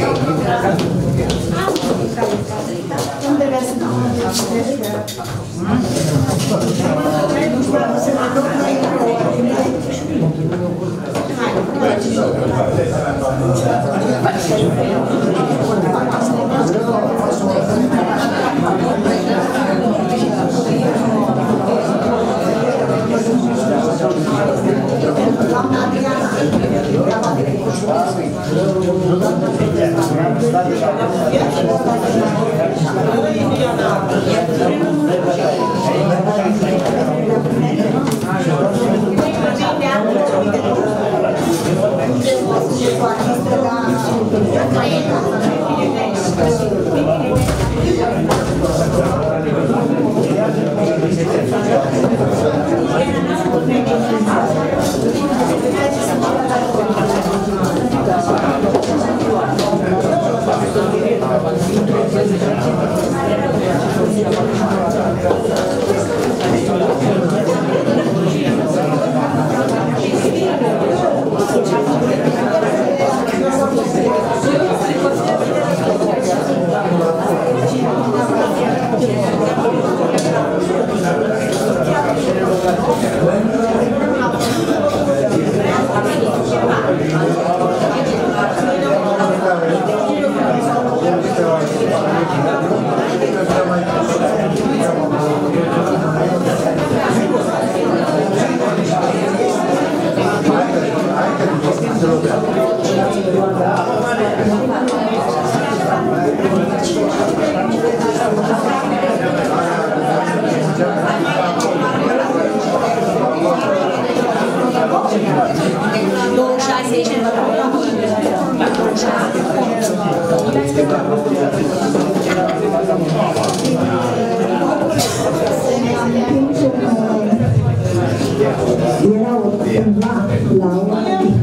Speaker 1: Erau cândva la o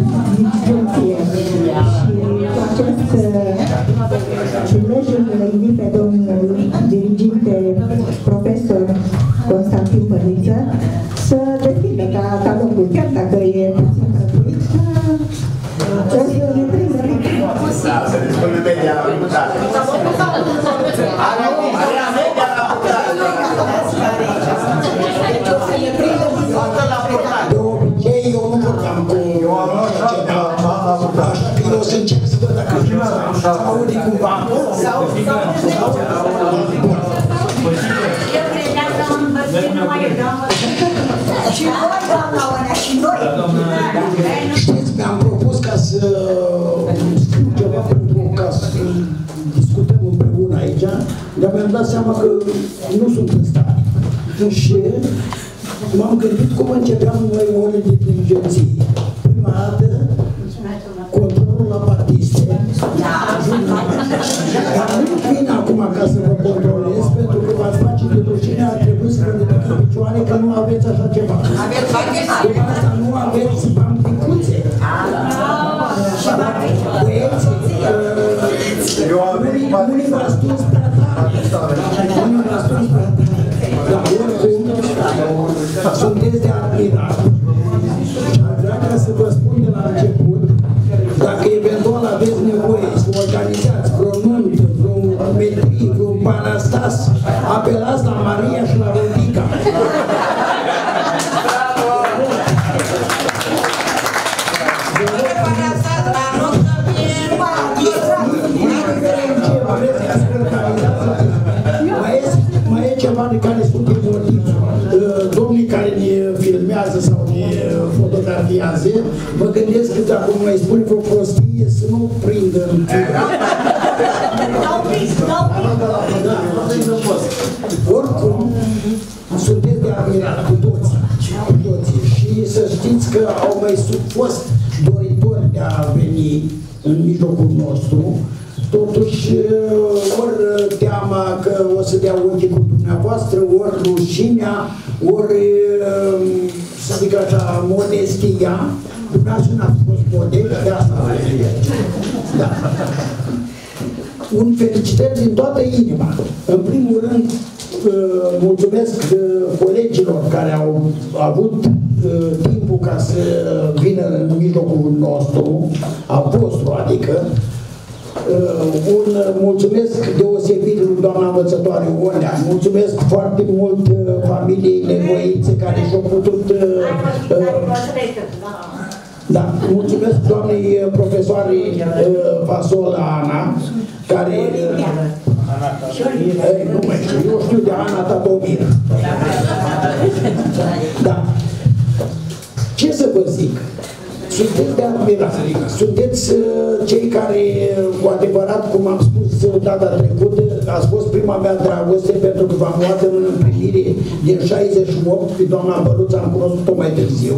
Speaker 1: discuție și cu acest prilej îl invit pe domnul diriginte profesor Constantin Păniță să deschidă catalogul, chiar dacă e puțin prăbuit, o să ne prindă ritmul.
Speaker 11: Da, să dispune media la putere. Are media la putere.
Speaker 12: De obicei, eu nu vorbeam cu așa că eu o să încep să văd dacă aude cumva. Sau...
Speaker 1: Și noi, doamna Oanea, și noi.
Speaker 12: Știți, mi-am propus ca să scriu ceva pentru ca să discutăm împreună aici, dar mi-am dat seama că nu sunt în stare. Și m-am gândit cum începeam noi ore de diligenție. Prima dată, controlul la partiste. Dar nu vin acum ca să vă controlez, pentru că v-ați face de rușine, ar trebui să vă ridic în picioare că nu aveți așa ceva. După asta nu aveți bambicuțe. Băieți, unii v-a stuns prea tare. Unii v-a stuns prea tare. Dar oricum, sunteți de admirat. Și ar vrea ca să vă spun de la început, dacă eventual aveți nevoie să organizați vreo nuntă, vreo metrie, vreo parastas, apelați la Maria și la Rodica. Mai e ceva de care sunt emotiv. Domnii care ne filmează sau ne fotografiază, mă gândesc că dacă mai spun vreo prostie, să nu prindă în tine. Oricum, sunteți de admirat cu toții, cu toții. Și să știți că au mai fost doritori de a veni în mijlocul nostru. Totuși, ori teama că o să dea ochii cu dumneavoastră, ori rușinea, ori, să zic așa, modestia. Dumneavoastră n-ați fost modest, de asta da. Un felicitări din toată inima. În primul rând, mulțumesc colegilor care au avut timpul ca să vină în mijlocul nostru, a vostru, adică. Uh, un mulțumesc deosebit lui doamna învățătoare Oanea, mulțumesc foarte mult uh, familiei Nevoițe care și-au putut uh, uh, da, mulțumesc doamnei profesoare uh, Fasola Ana, care uh, nu mai știu, eu știu de Ana Tatomir. Da. Ce să vă zic? Sunteți de admirat. Sunteți uh, cei care, cu adevărat, cum am spus data trecută, ați fost prima mea dragoste pentru că v-am luat în împlinire din șaizeci și opt, pe doamna Băluță am cunoscut-o mai târziu.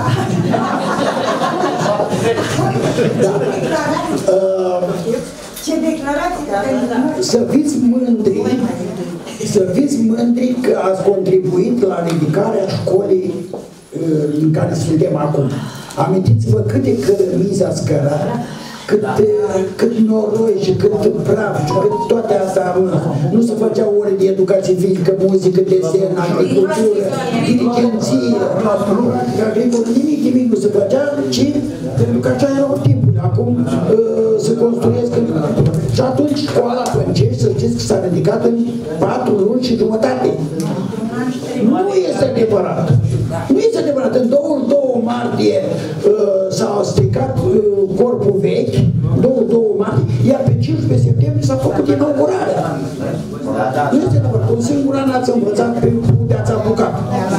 Speaker 12: Da. Uh,
Speaker 1: Ce declarații?
Speaker 12: Să fiți mândri, să fiți mândri că ați contribuit la ridicarea școlii uh, în care suntem acum. Amintiți-vă câte cărămizi ați cărat, cât, cât noroi și cât praf și cât toate astea. Nu se făceau ore de educație fizică, muzică, desen, agricultură, dirigenție, agricultură, nimic, nimic nu se făcea, ci pentru că așa erau timpurile. Acum uh, se construiesc în... Și atunci școala Pâncești, să știți că s-a ridicat în patru luni și jumătate. Nu este adevărat. Nu este adevărat. În douăzeci și doi martie uh, s-a stricat uh, corpul vechi, douăzeci și doi martie, iar pe cincisprezece septembrie s-a făcut inaugurarea. Nu este adevărat. Un singur an ați învățat pe unde ați apucat.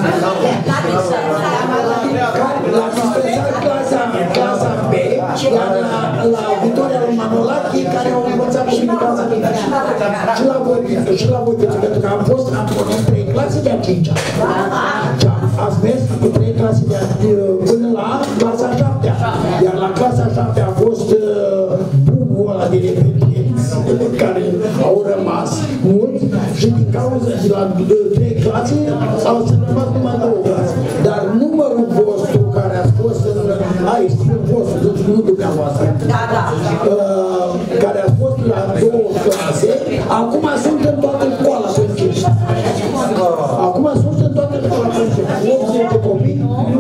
Speaker 12: La dispensat clasa, clasa B, iar la, la Victoria lui Manolache, care au învățat cu mine clasa B. Și la voi, și la voi, pentru că am fost, am fost trei clase de a cincea. Ați mers cu trei clase de a, până la clasa a șaptea. Iar la clasa a șaptea a fost uh, bubul ăla de repetenți, care au rămas mulți și din cauza de la trei clase au rămas numai două clase. Dar numărul vostru care a fost în... Ai, spun vostru, nu dumneavoastră. Da, da. Uh, care a fost la două clase, acum sunt în toată școala Pâncești. Acum sunt în toată școala Pâncești. optzeci de copii.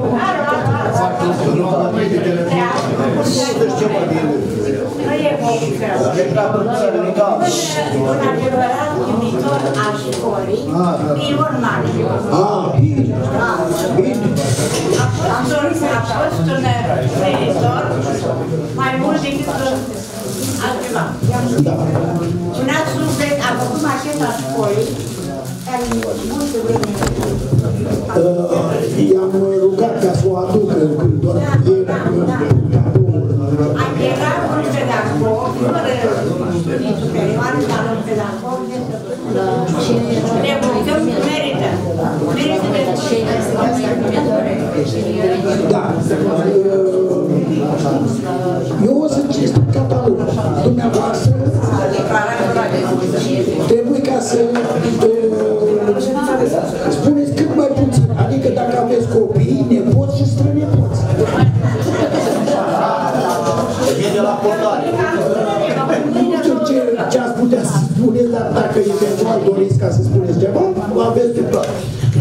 Speaker 10: Un adevărat iubitor al școlii, Ion Mariu.
Speaker 12: Ah, bine. Bine.
Speaker 10: A fost un meritor mai mult decât altceva. Un alt suflet a făcut macheta școlii, care multă vreme
Speaker 12: I-am rugat ca să o aducă, când doar ieri
Speaker 10: Am erat un pedagog, fără superioare, dar un pedagog de ne bucăm, merită.
Speaker 12: Da. Eu o să citesc catalog. Dumneavoastră trebuie ca să spuneți cât mai puțin. Adică dacă aveți copii, nepoți și strănepoți.
Speaker 11: Vine la portare.
Speaker 12: Nu știu ce, ce ați putea să spuneți, dar dacă eventual doriți ca să spuneți ceva, aveți de toate.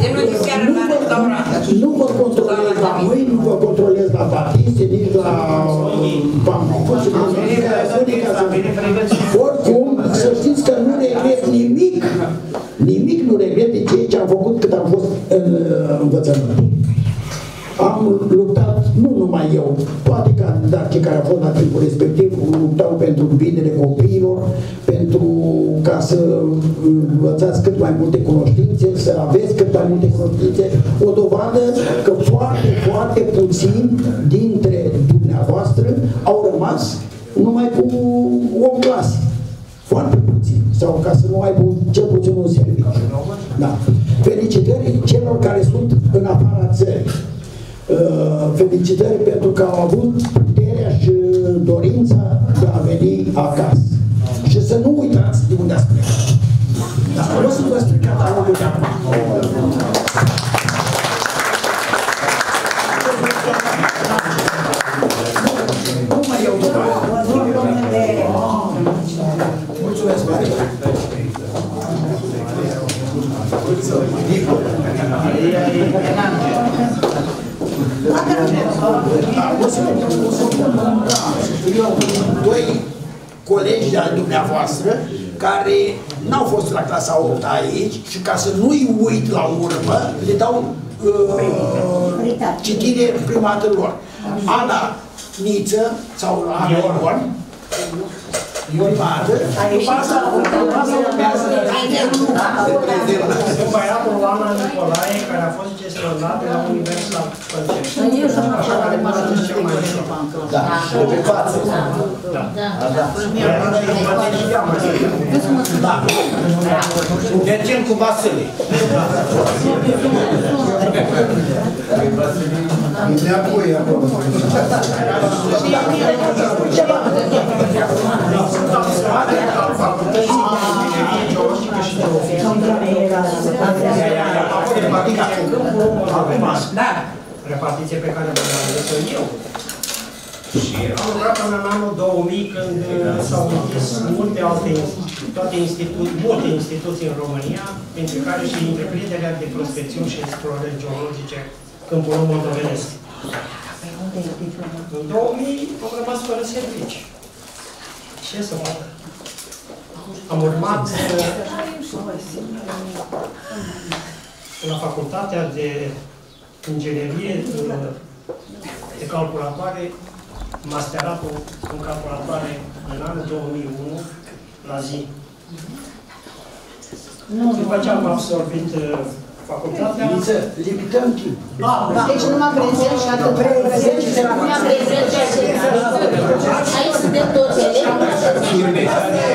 Speaker 12: Nu vă controlez la mâini, nu vă controlez la batiste, nici la bambucuțe, oricum, să știți că nu regret nimic, nimic nu regret de ceea ce am făcut cât am fost în învățământ. Am luptat, nu numai eu, toate candidații care au fost la timpul respectiv luptau pentru binele copiilor, pentru ca să învățați cât mai multe cunoștințe, să aveți cât mai multe cunoștințe, o dovadă că foarte, foarte puțini dintre dumneavoastră au rămas numai cu o clasă. Foarte puțin, sau ca să nu aibă cel puțin un serviciu. Da. Felicitări celor care sunt în afara țării. Felicitări pentru că au avut puterea și dorința de a veni acasă. Și să nu uitați de unde ați plecat. Da, o să vă spun catalogul de acum. Nu mai eu după aia. Mulțumesc, Maria. O să doi colegi de-al dumneavoastră care n-au fost la clasa a opta aici și ca să nu-i uit la urmă, le dau uh, citire primată lor. Ana Niță sau Ana Ion, primată, după asta urmează
Speaker 8: băiatul Ana Nicolae, care a fost gestionat la Univers la Pălcești. Așa care mă știți cel mai bine.
Speaker 11: Da, de pe față.
Speaker 8: Da.
Speaker 11: Da. Mergem cu Vasile.
Speaker 6: Înapoi acolo.
Speaker 8: Repartiție pe care am ales-o eu. Și am lucrat până în anul două mii, când s-au închis multe alte toate instituții, multe instituții în România, printre care și întreprinderea de prospecțiuni și explorări geologice Câmpul Moldovenesc. În două mii am rămas fără servici. Ce să fac? Am urmat la facultatea de inginerie de calculatoare, masteratul în calculatoare în anul două mii unu, la zi. După ce am absolvit facultatea...
Speaker 12: Limităm timp.
Speaker 13: Deci numai prezent și atât. Prezent și numai prezent și atât. Aici suntem toți elevi.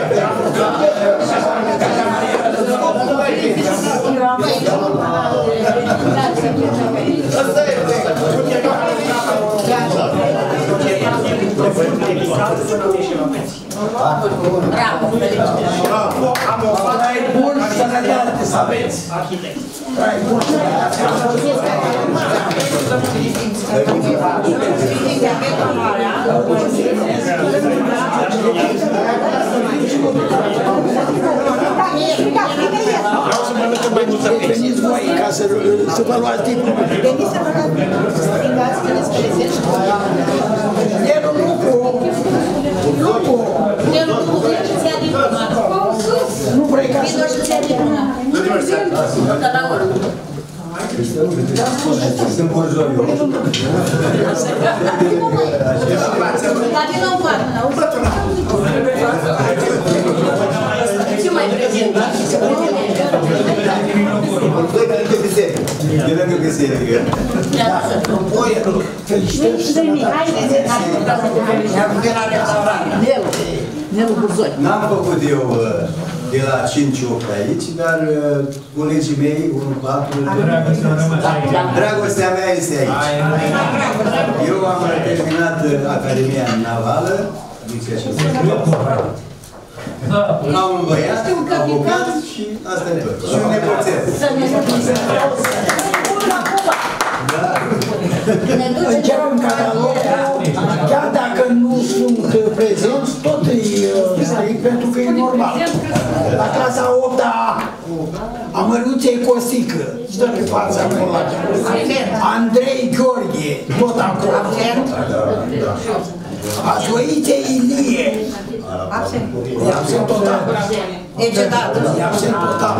Speaker 4: Bravo,
Speaker 11: bravo. Am o trai bun și sănătate să aveți.
Speaker 8: Arhitect.
Speaker 11: Trai bun și
Speaker 12: Vreau să mănâncă mai multă pește. Veniți voi ca să vă luați diploma.
Speaker 13: Veniți să vă strigați, vedeți prezent și
Speaker 12: Nelu Lupu! Lupu!
Speaker 13: Nelu Lupu, vrei să-ți ia diploma?
Speaker 12: Nu vrei ca să...
Speaker 13: Vino să-ți ia diploma. Da, da, urmă.
Speaker 6: Sunt bonjor eu.
Speaker 13: Dar vino în vară, auzi? ce mai prezent?
Speaker 6: Doi pe lângă biserică. De lângă biserică.
Speaker 12: Voi felicitări și sănătate.
Speaker 13: Nelu Burzoi.
Speaker 6: N-am făcut eu de la cinci opt aici, dar colegii mei, unu patru, dragostea mea este aici. Eu am terminat Academia Navală, am un băiat, avocat și asta e tot. Și un nepoțel.
Speaker 12: Începem catalogul, chiar dacă nu sunt prezenți, tot e strict pentru că e normal. La clasa a opta a Măruței Cosică, stă pe fața acolo. Andrei Gheorghe, tot acolo. A Zoiței Ilie. E absent total. E absent total.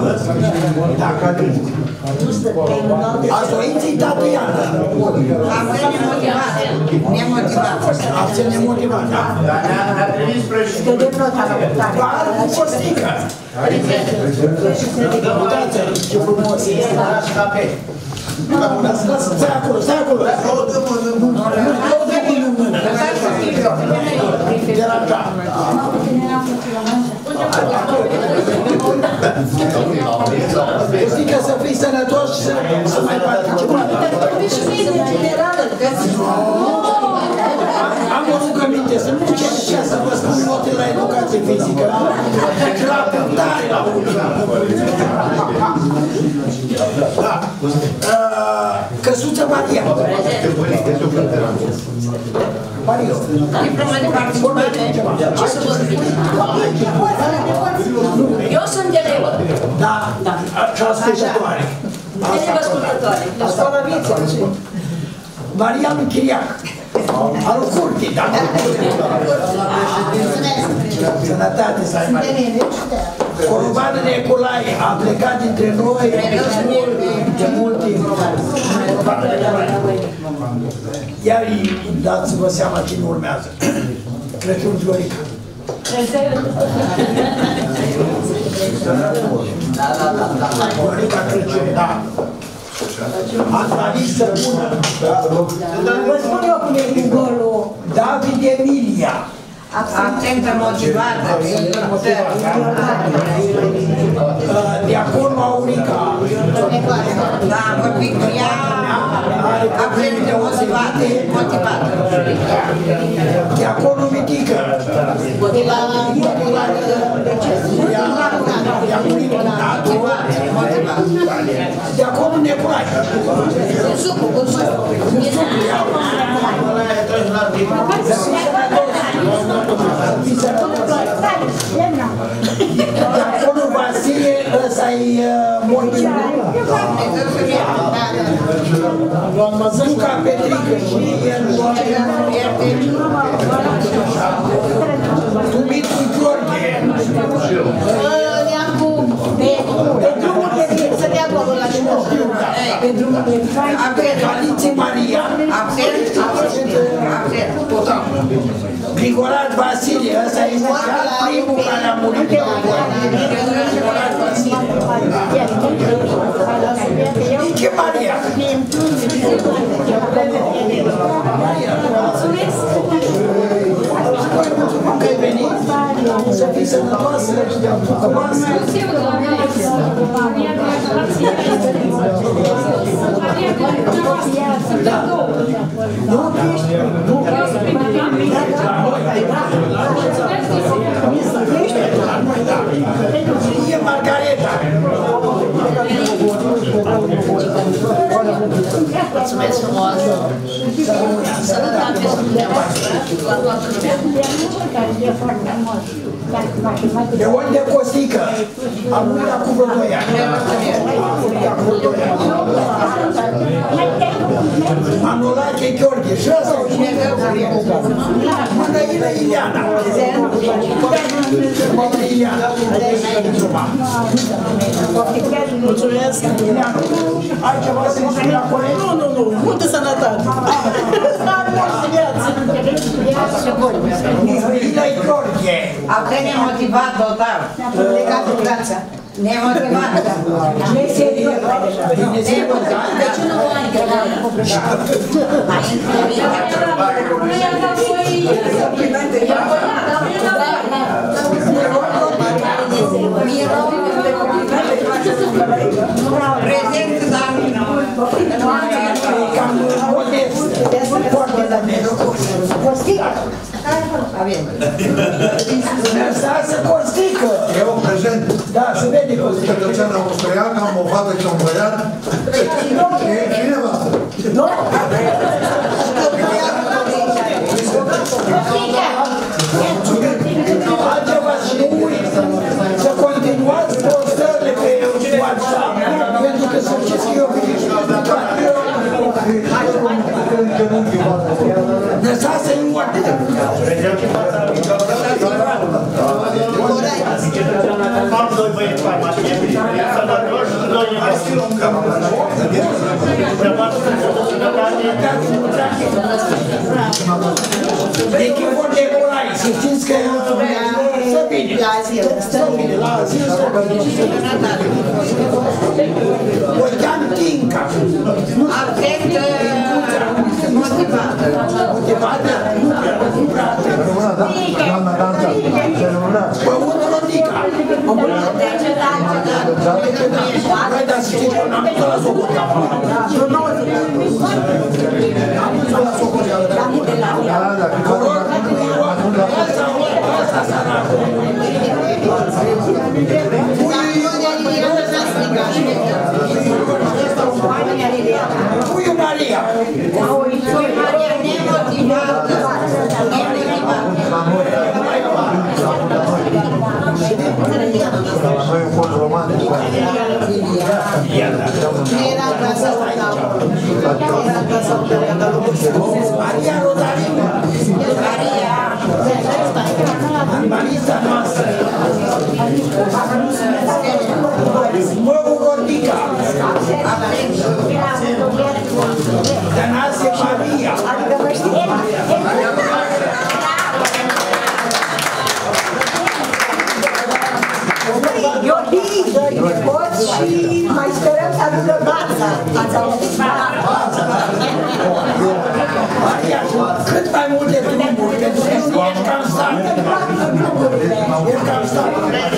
Speaker 12: A Zoiței Tatiana.
Speaker 3: Absent nemotivat. Nemotivat.
Speaker 12: Absent nemotivat, da. Dar cu Costică. Uitați-l ce frumos este. Stai acolo, stai acolo. Costică să fii sănătos și să mai participați. Am o rugăminte, să nu încerci să vă spun note la educație fizică și la cântare la ultima. Da. Căsuță Maria. Maria.
Speaker 13: Diploma de participare. Ce să vă spun? Eu sunt elevă.
Speaker 12: Da, da. Și ascultătoare.
Speaker 13: Elevă ascultătoare.
Speaker 12: Asta la viață. Maria lui Chiriac. Al curții, da. Sănătate să ai, Maria. Corovană Nicolae a plecat dintre noi de mult timp. Iar dați-vă seama cine urmează. Crăciun Viorica. Viorica Crăciun, da. Antalis Sărbună. Vă spun eu cum e cu golul. David Emilia.
Speaker 3: Absentă motivată.
Speaker 12: Diaconul Aurica.
Speaker 3: Da, am vorbit cu ea. Absentă motivată.
Speaker 12: Diaconul Mitică. Diaconul Neculae.
Speaker 13: Sucu, cu sucu.
Speaker 12: Diaconul Vasile, ăsta-i Monica. Luca Petrică și el. Dumitru Gheorghe.
Speaker 13: Pe drumul de vin, să dea acolo la știu. Pe drumul de vin.
Speaker 12: Valiții Maria.
Speaker 3: Absent. Absent. Total.
Speaker 12: Grigorat Vasile, ăsta este chiar primul care a murit. Grigorat Vasile. Nici Maria. Maria, că ai venit, să fii sănătoasă și de frumoasă. Da. Nu? Nu? E Margareta.
Speaker 13: Mulțumesc frumos! Sănătate să dumneavoastră, la toată lumea!
Speaker 12: De unde Costică? Am murit acum vreo doi ani. Manolache Gheorghe și ăsta e Mănăină Ileana. Mănăină Ileana. Mulțumesc! Ileana, ai ceva să ne spui la colegi?
Speaker 14: Nu, nu, nu, multă sănătate! Multă viață!
Speaker 12: Mihailă-i Gheorghe.
Speaker 3: Asta e nemotivat total.
Speaker 10: Ne-a plecat în viața.
Speaker 3: Nemotivat.
Speaker 4: Deci nu o ani grăbare. Mai
Speaker 3: Prezent, dar
Speaker 12: Cam modest. Foarte la Costică.
Speaker 3: avem.
Speaker 12: Lăsați Costică.
Speaker 6: Eu prezent.
Speaker 12: Da, se vede Costică.
Speaker 6: Cetățean austriac, am o fată și un băiat. E cineva.
Speaker 12: Nu? Altceva și uit să continuați postările pe WhatsApp, pentru că să știți că eu vin și lăsați să-i moarte de
Speaker 11: Am doi băieți farmacie, sănătoși, doi
Speaker 12: de chipuri de colai, să știți că să bine, la azil, să bine, la azil, să bine. O cheam Tinca.
Speaker 3: Atent motivată.
Speaker 12: Motivată? Nu prea.
Speaker 6: Rămâna, da? Doamna Danța, se rămâna.
Speaker 12: Păi, unde Rodica? Hai, dar să știți că n-am dus la socotea. N-am dus la socotea.
Speaker 6: Da, da, că
Speaker 12: Asta săracă. Puiu Maria.
Speaker 3: Puiu Maria nemotivată.
Speaker 6: noi un fond romantic.
Speaker 12: Maria Rosario. Maria. Marisa noastră. Mău Rodica. Tănase Maria.
Speaker 1: Iubită, nepoți și mai sperăm să aducă bața. Ați auzit?
Speaker 12: Maria, cât mai multe drumuri, pentru că nu ești cam stat. Ești cam stat.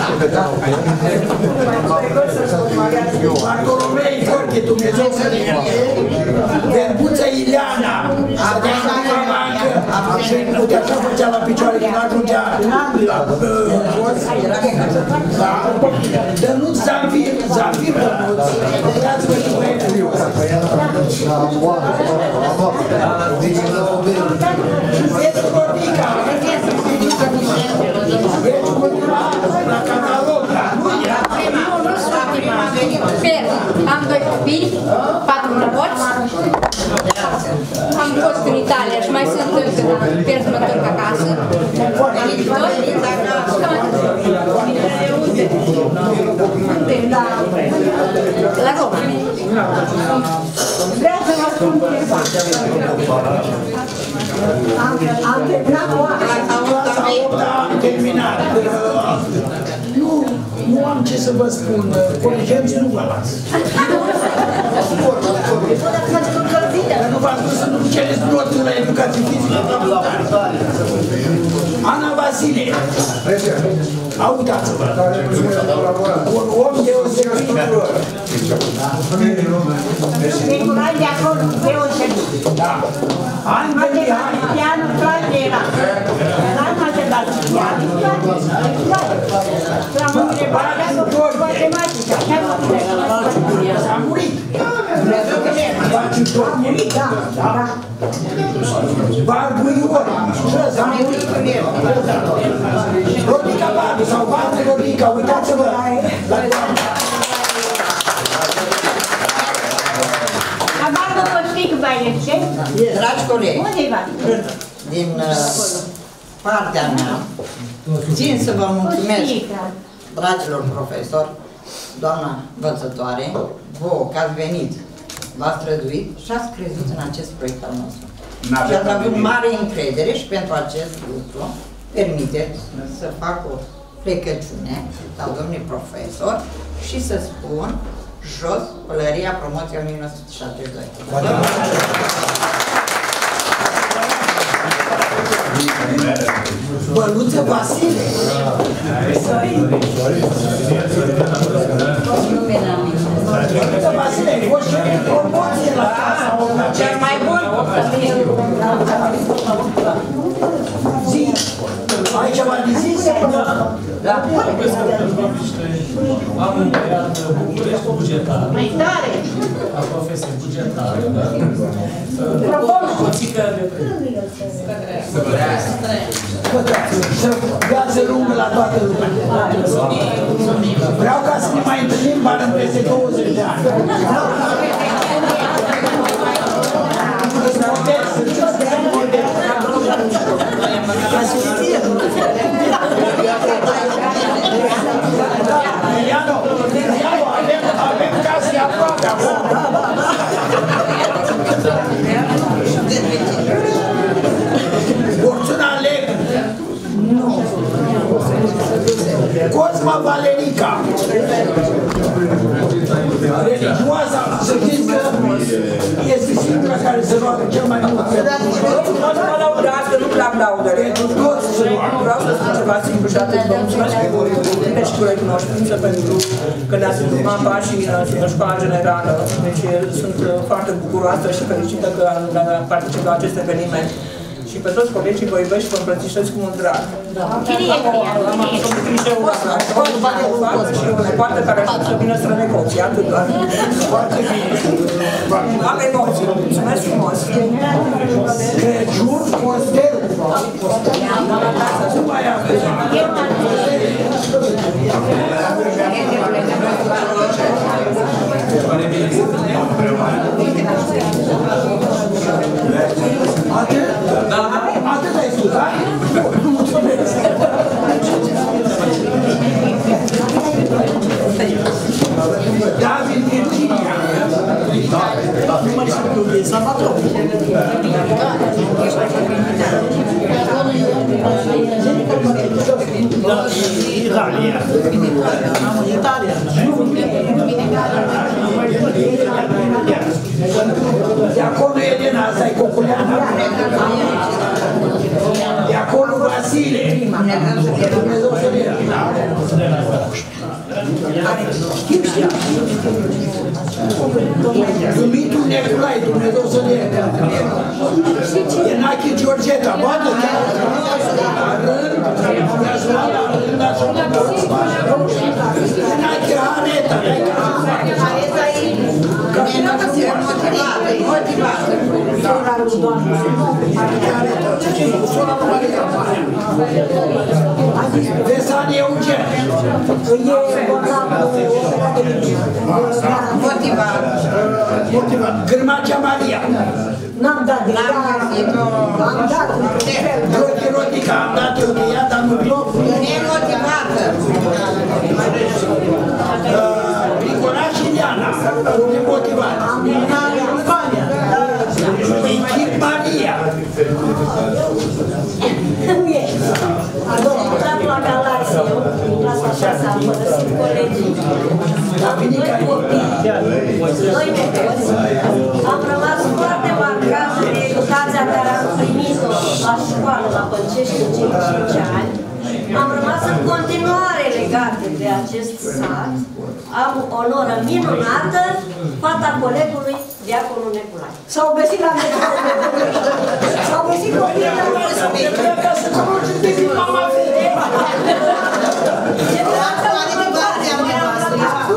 Speaker 12: Bartolomei Gheorghe, Dumnezeu să ne fie. Verbuță Ileana. Stătea la bancă. Și uite așa făcea la picioare când ajungea la jos. Dănuț Zanfir, Zanfir Dănuț. Uitați-vă și băietul. Vezi Rodica. Ești cultura la catalog, nu era prima.
Speaker 13: Sper, am doi copii, patru năpoți. Am fost în Italia și mai sunt încă, sper să mă întorc acasă. La Roma.
Speaker 1: Vreau să vă spun ceva. Am terminat o
Speaker 12: Am terminat. Nu, nu am ce să vă spun. Coligenți nu vă las. Nu v-ați spus să nu cereți notul la educație fizică. Ana Vasile. Uitați-vă. Un om deosebit.
Speaker 10: Nicolai de acolo, deosebit.
Speaker 12: Da. Ani de Mihai.
Speaker 10: Pianul frate era. N-am matemat pianul, l-am întrebat cu matematica.
Speaker 12: S-a murit. A murit, da. Barbu Ion. S-a murit. Rodica Barbu sau Barbu Rodica, uitați-vă la doamna.
Speaker 10: Abarcă Costică, băiețe.
Speaker 3: Dragi colegi,
Speaker 10: Unde-i va?
Speaker 3: din partea mea, țin să vă mulțumesc, dragilor profesori, doamna învățătoare, vouă că ați venit, v-ați străduit și ați crezut în acest proiect al nostru. Și ați avut mare încredere și pentru acest lucru permiteți să fac o plecăciune al domnului profesor și să spun jos pălăria promoția o mie nouă sute șaptezeci și doi.
Speaker 12: Băluță Vasile! Băluță Vasile, ai fost și în promoție la casa cel mai bun! Zi! Ai ceva de zis?
Speaker 14: Da. Am un băiat București bugetar.
Speaker 10: Mai tare!
Speaker 14: La profesie bugetară, da? Coțică de
Speaker 12: Să viață lungă la toată lumea. Vreau ca să ne mai întâlnim până în peste douăzeci de ani. Îți modest, îți modest. Iano, Iano, avem, avem case aproape acum. Fortuna Leg. Cosma Valerica. Religioasa, să știți că este singura care se roagă cel mai mult.
Speaker 15: Nu mă laudați, că nu-mi aplaudă. Vreau să spun ceva simplu și atât. Vă mulțumesc și cu recunoștință pentru că ne-ați urmat pașii în școala generală. Deci sunt foarte bucuroasă și fericită că am participat la acest eveniment. Și pe toți colegii vă iubesc și vă îmbrățișez cu mult drag. Am făcut clișeul ăsta. Și o nepoată care aștept să vină să negoții, atât doar.
Speaker 12: Foarte bine.
Speaker 15: Am emoții. Mulțumesc frumos.
Speaker 12: Crăciun Costel. Nu mai am. Atât? Atât ai spus, da? Mulțumesc! David Virginia. Nu mai știu cum e, Salvatore. Da, Italia. Am în Italia. Diaconul Elena, asta e Coculeana. Diaconul Vasile. Dumnezeu să le Dumitru Neculai, Dumnezeu să le Enache Georgeta, bată chiar rând, i-aș lua la rând, așa de toți. Enache Areta,
Speaker 3: Areta e motivată, e motivată.
Speaker 12: Sora lui Maria Vesani Eugen.
Speaker 3: Motivat.
Speaker 12: Motivat. Gârmacea Maria.
Speaker 1: N-am dat de ea. Am dat.
Speaker 12: Rodi Rodica, am dat eu de ea, dar nu loc.
Speaker 3: Nemotivată.
Speaker 12: Nicola și Diana. Nemotivat. Echip Maria.
Speaker 1: Nu e. Adoptat la Galație, în clasa șasea, am părăsit colegii. Doi copii, doi nepoți. Am rămas foarte marcat de educația care am primit-o la școală, la Pălcești, în cei cinci ani. Am rămas în continuare legată de acest sat. Am o onoră minunată, fata colegului Diaconul Neculai. S-au găsit la Neculai. S-au găsit copiii la Neculai.
Speaker 12: Trebuie ca să cunoașteți de când mama vede.
Speaker 1: Ce vreau mare de bani am nevastă.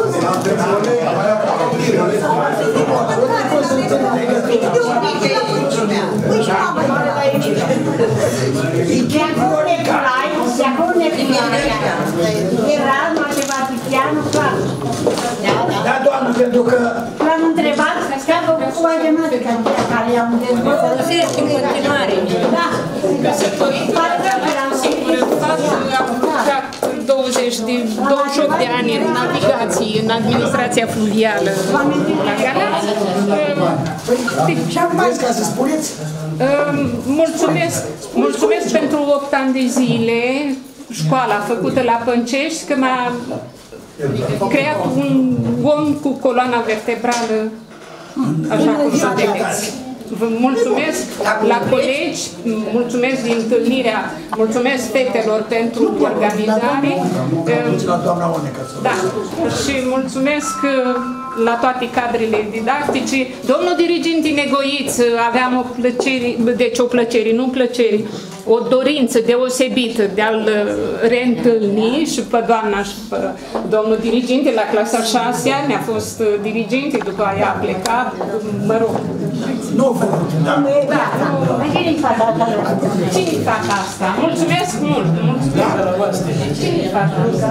Speaker 10: Diaconul Neculai, Diaconul Neculai era matematician clar.
Speaker 12: Da, doamnă, pentru că...
Speaker 10: L-am întrebat că a făcut cu matematică, care i-am dezvoltat.
Speaker 2: Folosește în continuare.
Speaker 10: Da. Parcă eram
Speaker 16: douăzeci de, douăzeci și opt de ani în navigație, în administrația fluvială la Galați.
Speaker 12: Și acum vreți ca să spuneți?
Speaker 16: Mulțumesc, mulțumesc pentru opt ani de zile, școala făcută la Pâncești, că m-a creat un om cu coloana vertebrală, așa cum să vedeți. Vă mulțumesc la colegi, mulțumesc din întâlnirea, mulțumesc fetelor pentru organizare. Da, și mulțumesc la toate cadrele didactice. Domnul dirigent Inegoiț, aveam o plăcere, deci o plăcere, nu plăcere, o dorință deosebită de a-l reîntâlni și pe doamna și pe domnul dirigente la clasa a șasea, mi-a fost dirigente, după aia a plecat, mă rog.
Speaker 12: Nu,
Speaker 16: da. Da. Cine-i fata asta? Cine-i fata asta? Mulțumesc mult! Mulțumesc! Cine-i fata asta?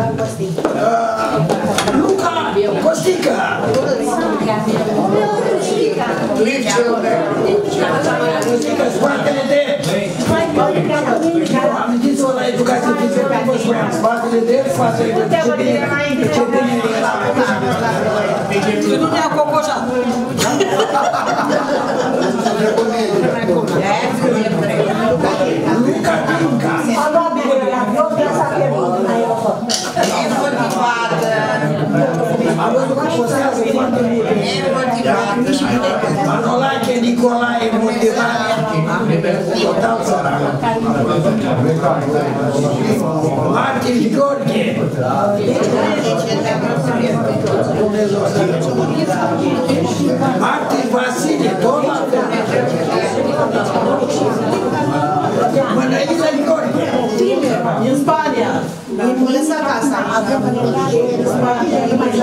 Speaker 12: Luca Costică! Costică, spatele de... Amintiți-vă la educație fizică, vă spuneam, spatele de, spatele de... Ce bine, ce bine era!
Speaker 15: Că nu ne-a cocoșat!
Speaker 12: Luca Pinca! Am văzut că postează foarte mult. Manolache Nicolae, motivat. Total țăran. Martin Gheorghe. Martin Vasile, tot la fel. Mănăiță Gheorghe.
Speaker 10: Din Spania. Din lăsa casa. Avem în Spania.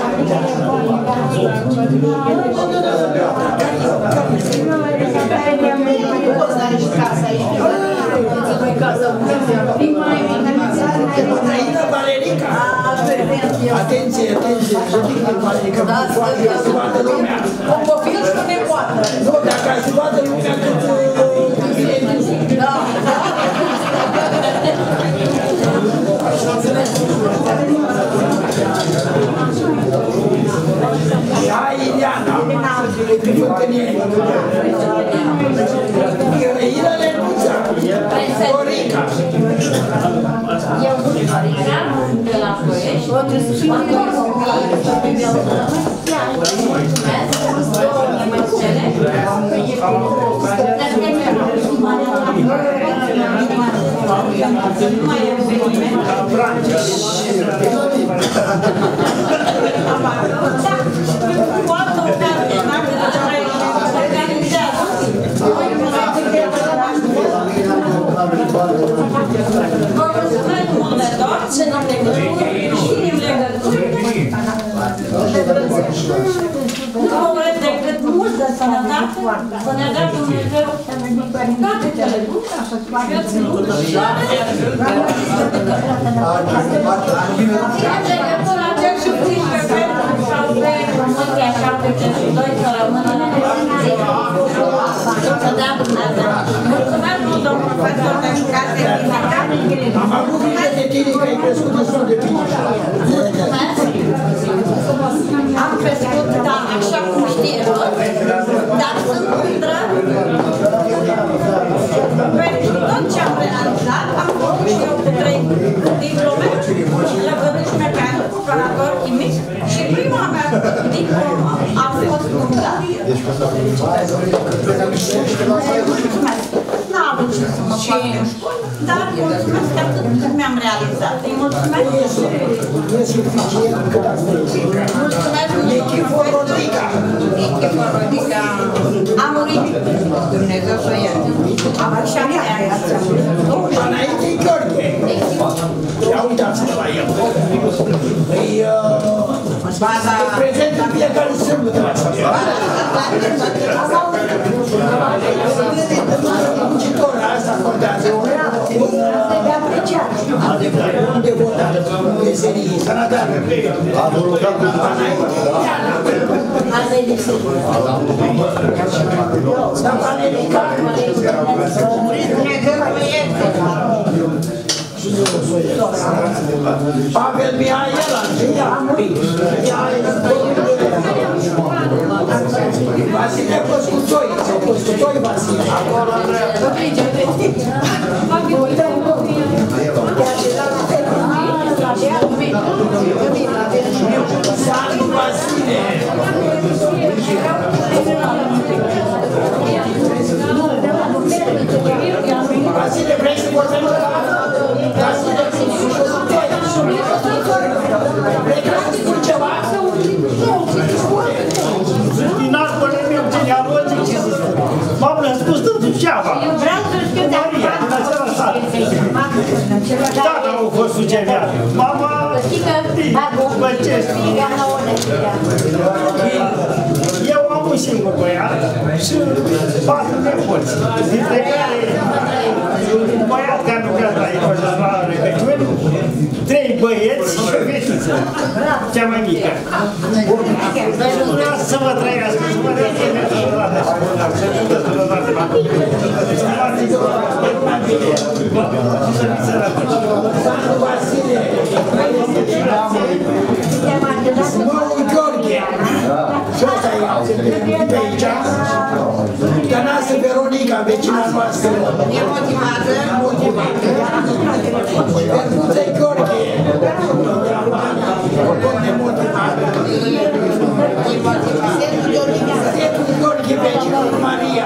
Speaker 12: Mănăiță Valerica. Atenție, atenție. Valerica, foarte să vadă lumea.
Speaker 10: Un copil și o nepoată.
Speaker 12: Nu, dacă să vadă lumea cât e dus. Da. Hai, Iliana, pe Fântânieni. Irăina Lenuța, Dorica.
Speaker 4: Eu sunt Dorica, de la Ploiești. O trebuie să fii mulțumesc, două mămățele. Nu mai e eveniment. Cu altă vă mulțumesc mult de tot și în legături și în legături. Nu vă urez decât multă sănătate, să ne dea Dumnezeu toate cele bune, vieți lungi și în legătura cel și cinci pe pentru șapte, România șapte și doi să rămână la să dea Dumnezeu. Mulțumesc mult, domnul profesor, de educație fizică.
Speaker 12: Am avut grijă de tine că ai crescut destul de bine.
Speaker 4: Am crescut, da, așa cum știe tot, dar sunt mândră pentru tot ce am realizat. Am făcut și eu cu trei diplome, lăgăduș mecanic, operator chimic și prima mea diplomă a fost mândră. N-am avut ce să mă fac în școală, dar mulțumesc atât cât mi-am realizat. Îi mulțumesc. Mulțumesc mult,
Speaker 3: Echiforodica. Echiforodica a murit. Dumnezeu să o ierte. Am așa mea aia.
Speaker 12: Înainte Gheorghe. Ia uitați-vă la el. Îi prezent în fiecare sâmbătă la școală. Muncitor, asta contează.
Speaker 1: De apreciat.
Speaker 12: Un devotat, meserie, sănătate.
Speaker 11: Am lucrat cu
Speaker 1: Asta e lipsit.
Speaker 12: Dar Valerica.
Speaker 3: Dumnezeu să o ierte.
Speaker 12: Și eu o să o iert. Pavel Mihaela, Vasile a fost cu doi, s-au fost cu doi Vasile. Sandu Vasile. Vasile, vrei să vorbim la Vasile, vrei ca să spun ceva?
Speaker 17: Din arborele meu genealogic, ce să spun? M-am născut în Suceava.
Speaker 10: Vreau să știu de
Speaker 17: Maria, în același sat. Tata a fost sucevean. Mama, Băcești. Eu am un singur băiat și patru nepoți, dintre care un băiat care lucrează la Icoșa la Răcăciuni, trei băieți și o fetiță, cea mai mică. Vreau să vă trăiască, să vă reați în viața odată și să vă date la
Speaker 12: Măul Gheorghe. Și ăsta e pe aici. Tănase Veronica, vecina noastră.
Speaker 3: Nemotivată.
Speaker 12: Vernuță-i Gheorghe. Nemotivată. Setul Gheorghe, vecina lui Maria.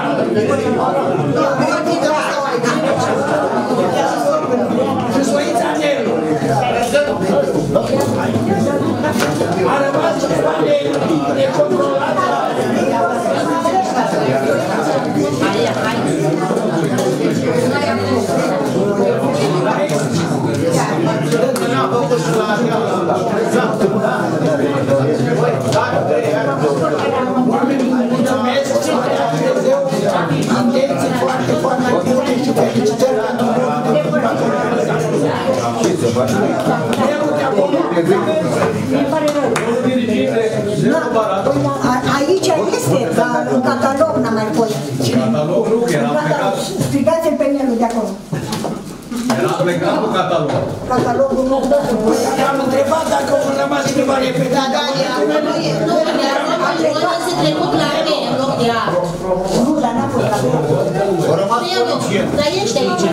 Speaker 12: Și Soița Nelu. A rămas ceva necontrolat.
Speaker 3: Maria, hai!
Speaker 12: Oamenii mulțumesc și Dumnezeu intenții foarte, foarte bune și felicitări pentru
Speaker 1: Aici este, dar în catalog n-am mai fost. Strigați-l pe Nelu de acolo.
Speaker 14: Era plecat cu catalog.
Speaker 1: Catalogul nu.
Speaker 12: I-am întrebat dacă au rămas cineva repetat.
Speaker 13: Da, da, nu e, nu e, noi se trecut la mine în loc de A.
Speaker 1: Nu, dar n-a fost la mine.
Speaker 13: Dar ești aici.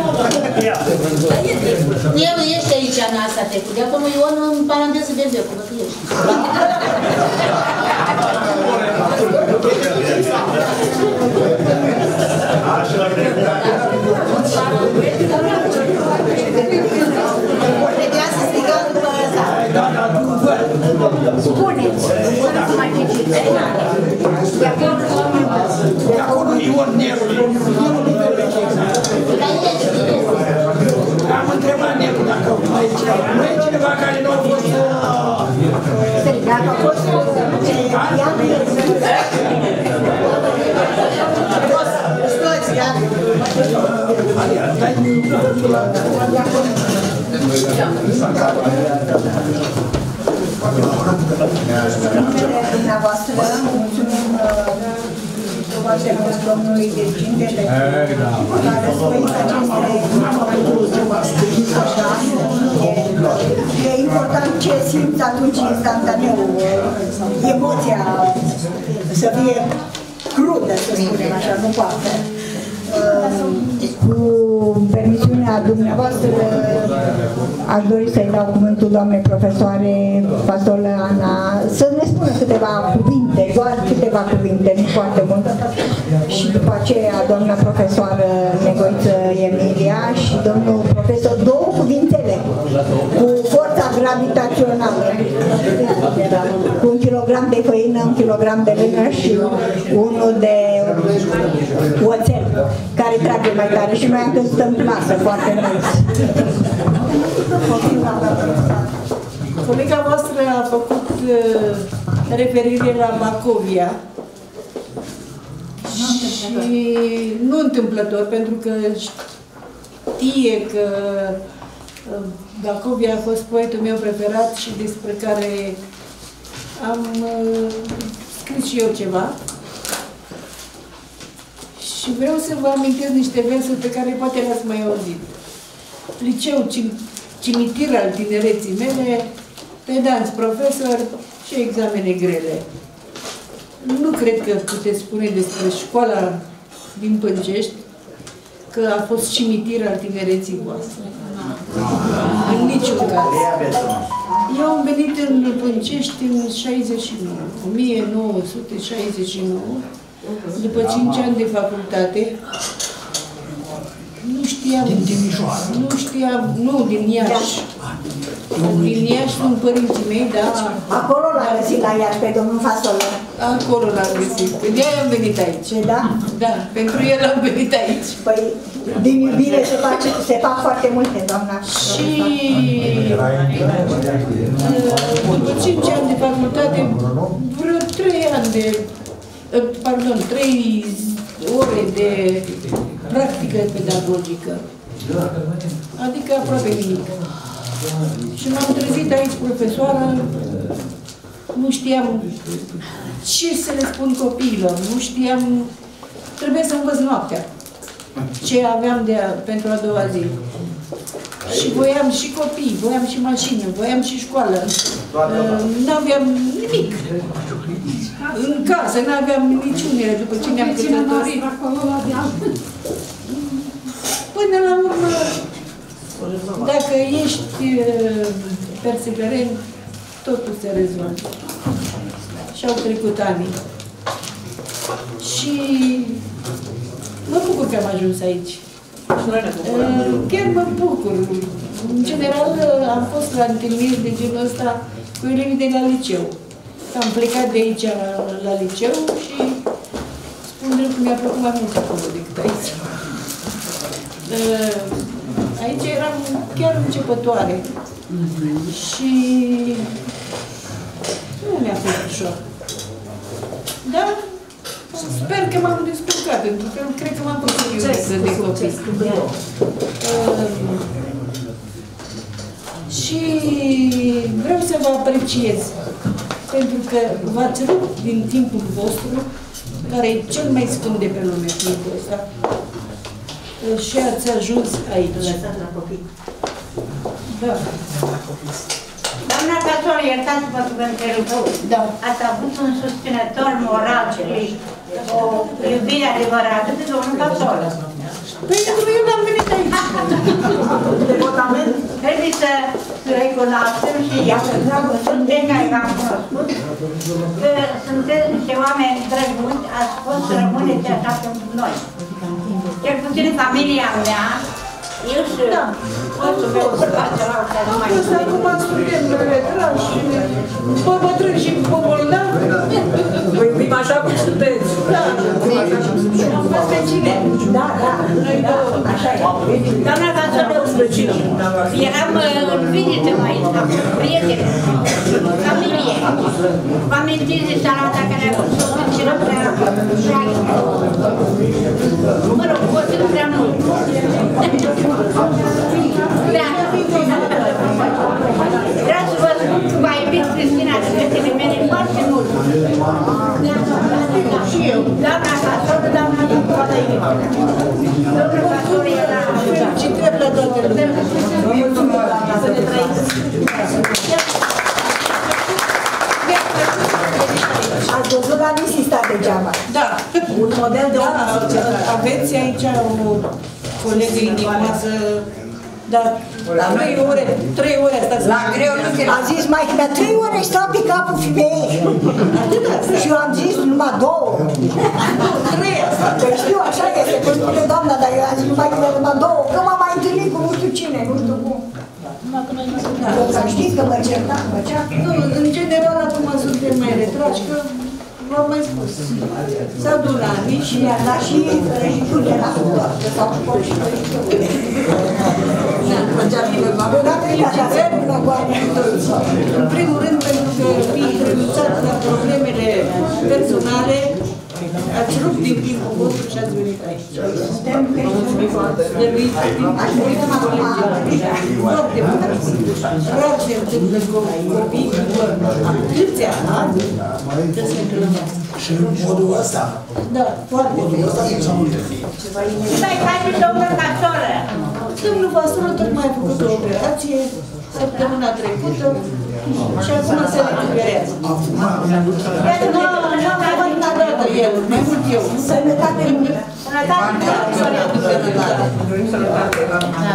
Speaker 13: Nelu, ești aici în asta trecut. De acolo Ion în paranteză de vecu, că tu ești.
Speaker 1: Trebuia să strigați după ăsta. Spuneți, să nu mai fie.
Speaker 12: De acolo Ion Nelu. Am întrebat Nelu dacă mai e cineva. Nu e cineva care nu a fost...
Speaker 1: Dacă a fost... Stoți, gata. Numele dumneavoastră, mulțumim foarte mult domnului dirigintele care spune aceste așa. E important ce simți atunci instantaneu, emoția să fie crudă, să spunem așa, nu poate. Cu permisiunea dumneavoastră, aș dori să-i dau cuvântul doamnei profesoare Fasole Ana să ne spună câteva cuvinte, doar câteva cuvinte, nu foarte mult. Și după aceea doamna profesoară Negoiță Emilia și domnul profesor două cuvintele cu forța gravitațională, cu un kilogram de făină, un kilogram de lână și unul de oțel care trage mai tare și noi am căzut în clasă foarte mult.
Speaker 10: Colega voastră a făcut uh, referire la Bacovia și nu întâmplător, pentru că știe că uh, Bacovia a fost poetul meu preferat și despre care am uh, scris și eu ceva. Și vreau să vă amintesc niște versuri pe care poate le-ați mai auzit. Liceu
Speaker 18: cimitir al tinereții mele, pedanți profesor și examene grele. Nu cred că puteți spune despre școala din Pâncești că a fost cimitir al tinereții voastre. În niciun caz. Eu am venit în Pâncești în șaizeci și nouă, o mie nouă sute șaizeci și nouă, după cinci ani de facultate. Nu știam, din Timișoara. Nu știam, nu, din Iași. Din Iași sunt părinții mei, da.
Speaker 1: Acolo l-a găsit la Iași pe domnul Fasolo.
Speaker 18: Acolo l-am găsit. De-aia am venit aici.
Speaker 1: Da?
Speaker 18: Da, pentru el am venit aici.
Speaker 1: Păi, din iubire se, face, se fac foarte multe, doamna.
Speaker 18: Și după cinci ani de facultate, vreo trei ani de, pardon, trei ore de practică pedagogică. Adică aproape nimic. Și m-am trezit aici profesoară, nu știam ce să le spun copiilor, nu știam, trebuie să învăț noaptea ce aveam de a, pentru a doua zi. Și voiam și copii, voiam și mașină, voiam și școală. N-aveam nimic. În casă n-aveam niciunele după ce ne-am căsătorit. Până la urmă, dacă ești perseverent, totul se rezolvă. Și au trecut ani. Și mă bucur că am ajuns aici. Chiar mă bucur. În general, am fost la întâlniri de genul ăsta cu elevii de la liceu. Am plecat de aici la liceu și spun drept că mi-a plăcut mai mult acolo decât aici. Aici eram chiar începătoare și nu mi-a fost ușor. Dar sper că m-am descurcat, pentru că cred că m-am putut iubită de copii. Și vreau să vă apreciez, pentru că v-ați rupt din timpul vostru, care e cel mai scump de pe lume, timpul ăsta, și ați ajuns aici. Da.
Speaker 10: Doamna Casol, iertați-vă că vă întrerup.
Speaker 18: Da.
Speaker 10: Ați avut un susținător moral și o iubire adevărată de domnul Casol.
Speaker 18: Păi, pentru că eu n-am venit aici.
Speaker 10: Devotament. Trebuie să recunoaștem și iată, sunt cei care v-am cunoscut, că sunteți niște oameni drăguți, ați fost să rămâneți așa pentru noi. Cel puțin familia mea, eu și soțul meu, bărbatul ăla, care nu mai
Speaker 18: este. Acum suntem retrași, pe bătrâni și pe bolnavi.
Speaker 15: Vă iubim așa cum sunteți.
Speaker 18: Da. Am fost pe cine?
Speaker 1: Da, da. Așa e.
Speaker 10: Doamna Casol, eram în vizită mai aici, prieteni, familie. Vă amintiți de salata care a fost și nu prea mă rog, pot să nu prea mult. Vreau să vă spun că v-a iubit Cristina și fetele mele foarte mult. Și eu. Doamna Casol, doamna toată inima. Domnul Casol era...
Speaker 18: Felicitări la toate lumea.
Speaker 10: Să ne trăiți.
Speaker 1: Ați văzut la Nisista degeaba.
Speaker 18: Da.
Speaker 1: Un model de om.
Speaker 18: Aveți aici o colegă inimoasă, dar la trei ore, trei ore a stat
Speaker 1: la greu. A zis mai că trei ore stau pe capul femeii. Și eu am zis numai două.
Speaker 18: Trei asta.
Speaker 1: Păi știu, așa este, că spune doamna, dar eu am zis numai că numai două, că m-am mai întâlnit cu nu știu cine, nu știu cum. Să știți că mă certam, mă ceartă.
Speaker 18: Nu, în general acum suntem mai retrași, că v-am mai spus. S-a adunat nici
Speaker 1: și mi-a dat și regizul de la sudoar, că s-au școlit și regizul.
Speaker 18: În primul rând, pentru că fiind renunțat la problemele personale, ați rupt din timpul vostru și ați venit aici.
Speaker 1: Suntem foarte
Speaker 18: rar se întâmplă copii atâția ani să se întâlnească.
Speaker 12: Și în modul ăsta?
Speaker 18: Da, foarte bine.
Speaker 10: Mai faceți domnul Casoră.
Speaker 18: Domnul Vastră tocmai a făcut o operație săptămâna trecută și acum se recuperează. Iată, nu am mai dată el, mai mult eu. Sănătate multă. Sănătate multă. Sănătate.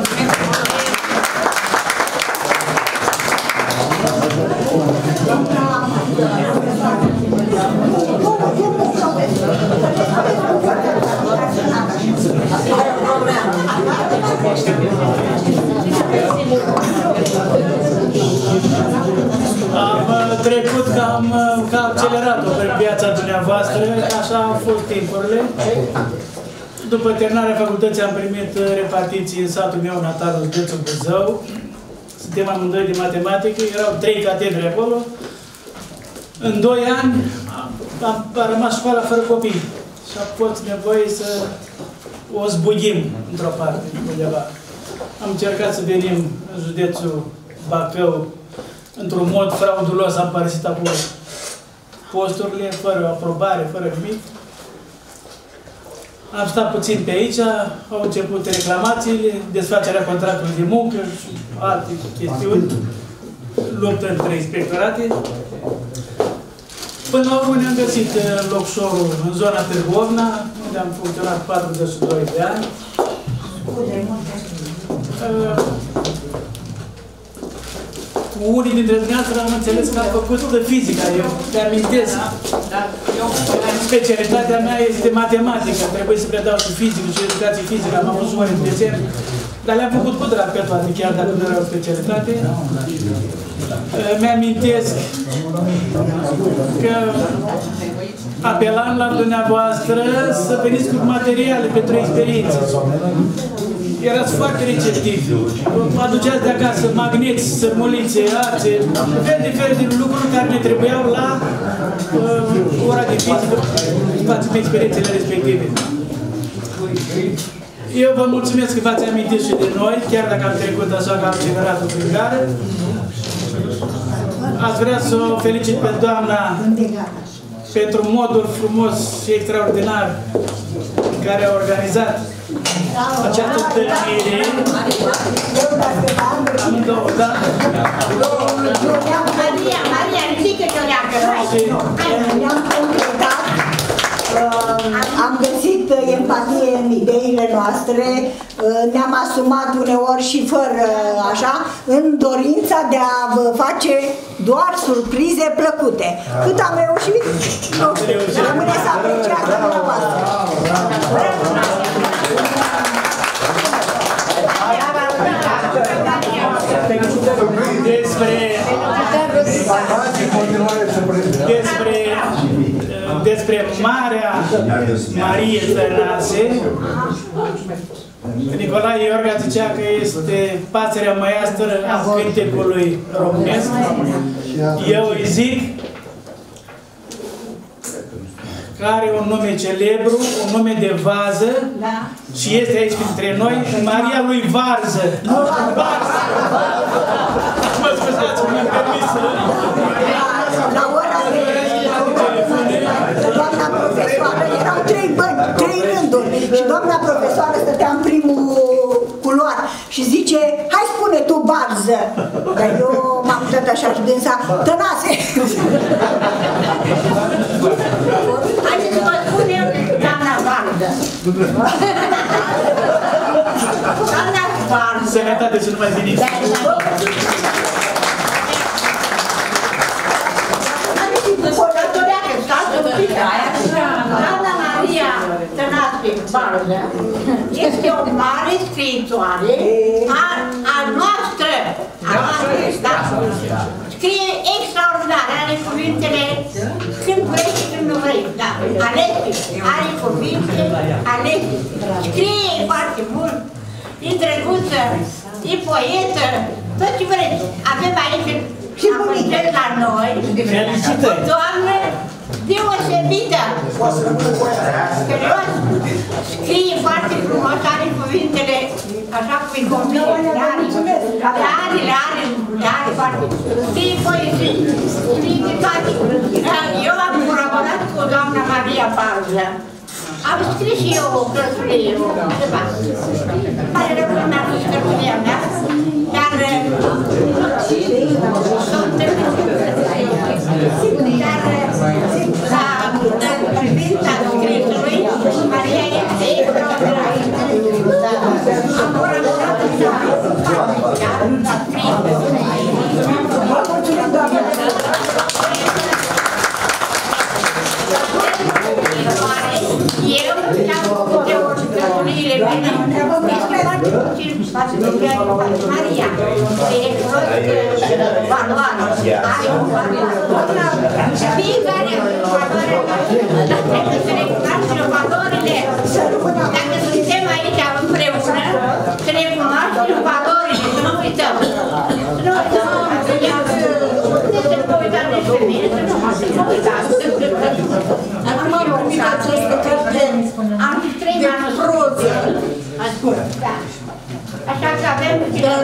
Speaker 19: Am trecut cam, cam accelerat-o pe viața dumneavoastră, așa au fost timpurile. După terminarea facultății am primit repartiții în satul meu natal, județul Buzău. Suntem amândoi de matematică, erau trei catedre acolo. În doi ani a, a rămas școala fără copii și a fost nevoie să o zbugim într-o parte, undeva. Am încercat să venim în județul Bacău într-un mod fraudulos, am părăsit acolo posturile, fără aprobare, fără nimic. Am stat puțin pe aici, au început reclamațiile, desfacerea contractului de muncă și alte chestiuni, luptă între inspectorate. Până la urmă ne-am găsit locșorul în zona Târgu Ovna, unde am funcționat patruzeci și doi de ani. Cu unii dintre dumneavoastră am înțeles că am făcut fizica. Eu te amintesc. Specialitatea mea este matematică. Trebuie să predau și fizică și educație fizică. Am avut ore de decembrie. Dar le-am făcut cu drag pe toate, chiar dacă nu era o specialitate. Mi-amintesc că apelam la dumneavoastră să veniți cu materiale pentru experiențe. Erați foarte receptivi. Aduceați de acasă magneți, sărmulițe, arțe, fel de fel de lucruri care ne trebuiau la uh, ora de fizică față de experiențele respective. Eu vă mulțumesc că v-ați amintit și de noi, chiar dacă am trecut așa că am generat-o prin gare. Aș vrea să o felicit pe doamna pentru modul frumos și extraordinar în care a organizat această întâlnire. Amândouă, da?
Speaker 10: Maria, Maria, ridică-te-o leacă.
Speaker 1: Am găsit empatie în ideile noastre, ne-am asumat uneori și fără așa, în dorința de a vă face doar surprize plăcute. Cât am reușit, nu știu, rămâne să apreciați dumneavoastră.
Speaker 19: Despre despre despre Marea Marie Tănase, Nicolae Iorga zicea că este pasărea măiastră a cântecului românesc. Eu îi zic că are un nume celebru, un nume de vază și este aici printre noi, Maria lui Varză. Varză! Mă scuzați, mi-am permis să...
Speaker 1: La ora de doamna profesoară, erau trei băni, trei rânduri și doamna profesoară stătea în primul culoar și zice, hai spune tu Varză. Dar eu m-am uitat așa și dânsa, Tănase.
Speaker 10: Haideți să vă spunem doamna Varză. Doamna Varză.
Speaker 19: Sănătate și numai veniți.
Speaker 10: Doamna Maria Tănase Varză este o mare scriitoare a, a noastră, a noastră, da? Scrie extraordinar, are cuvintele când vrei și când nu vrei, da? Alege, are cuvinte, alege. Scrie foarte mult, e drăguță, e poetă, tot ce vreți. Avem aici și apărțări la noi, o doamnă deosebită. Scrie foarte frumos, are cuvintele așa cum îi convine. Le are, le are, le are foarte. Scrie poezii, scrie de toate. Eu am colaborat cu doamna Maria Varză. Am scris și eu o cărțulie, o ceva. Pare rău că mi-a pus cărțulia mea, dar sunt dar la privința scrisului, Maria este extraordinară. Am colaborat în eu le-am făcut de cărțuliile mele Maria, e valoare, are o valoare. Fiecare valoare, dacă să recunoaștem valorile, dacă suntem aici împreună, să recunoaștem valorile, să nu uităm. Să nu uităm, să nu uităm despre mine, să nu uităm. Acum am primit aceste carte, am trei manuscrise. Da. Așa că avem... Dar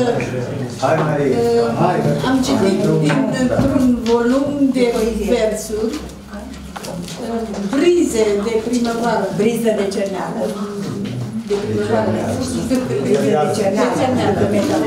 Speaker 10: am citit dintr-un volum de versuri, Brize de primăvară.
Speaker 1: Brize de cerneală. De primăvară. Brize de cerneală.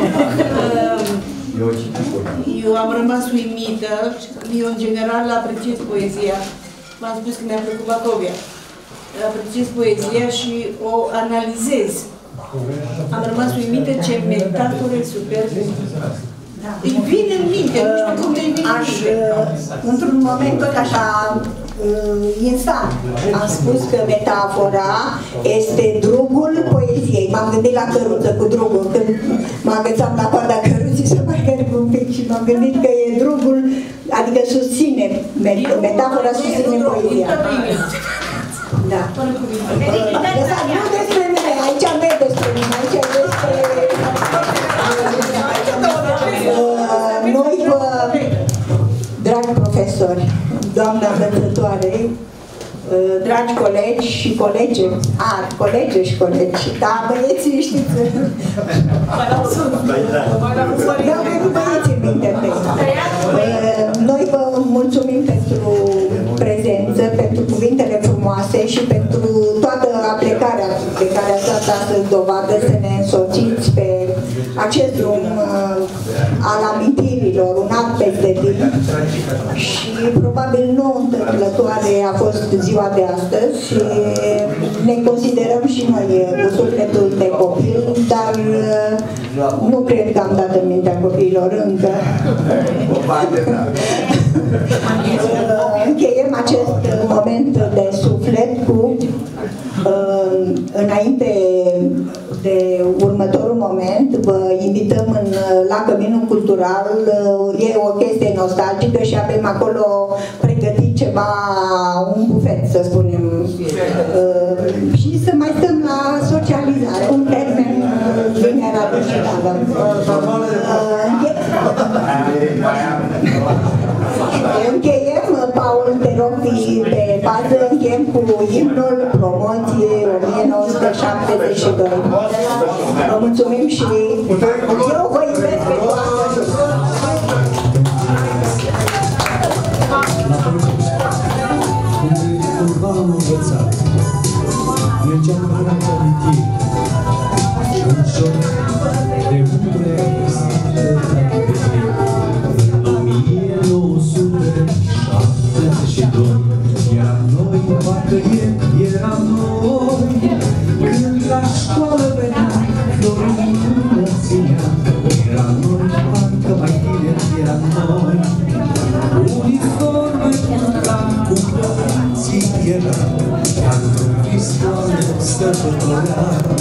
Speaker 18: Eu am rămas uimită, eu în general apreciez poezia. M-am spus că mi-a plăcut Bacovia. Apreciez poezia și o analizez. Am rămas uimită ce metafore superbe. Îi vine în minte, nu știu cum îi vine în minte.
Speaker 1: Într-un moment tot așa instant, am spus că metafora este drugul poeziei. M-am gândit la căruță cu drugul. Când mă agățam la coada căruții să mă cărc un pic și m-am gândit că e drugul, adică susține, metafora susține poezia. Da. Nu despre mine, aici nu e despre mine, aici e despre... Noi vă, dragi profesori, doamna învățătoare, dragi colegi și colege, a, colege și colegi, da, băieții știți, da, venit băieții în minte. Noi vă mulțumim pentru prezență, pentru cuvintele frumoase și pentru toată aplecarea pe care ați dat astăzi dovadă să ne însoțiți pe acest drum uh, al amintirilor, un an peste timp. Și probabil nu întâmplătoare a fost ziua de astăzi și ne considerăm și noi cu sufletul de copil, dar uh, nu cred că am dat în mintea copiilor încă. Încheiem acest moment de suflet cu uh, înainte de următorul moment, vă invităm în, la Căminul Cultural, e o chestie nostalgică și avem acolo pregătit ceva, un bufet, să spunem, uh, și să mai stăm la socializare, un termen bine radicală. Încheiem, Paul, te rog pe bază, încheiem cu imnul promoției o mie nouă sute șaptezeci și doi. Vă mulțumim și eu vă iubesc pe toată.
Speaker 9: Cumva am învățat, mergeam în frate amintiri și un joc de umbre stă pe plin. În o mie nouă sute șaptezeci și doi eram noi, parcă ieri eram noi, când la școală veneam, Florin ținea, eram noi, parcă mai tineri eram noi. Uniforme purtam cu părinții eram, iar în pistoale stăpâtoream.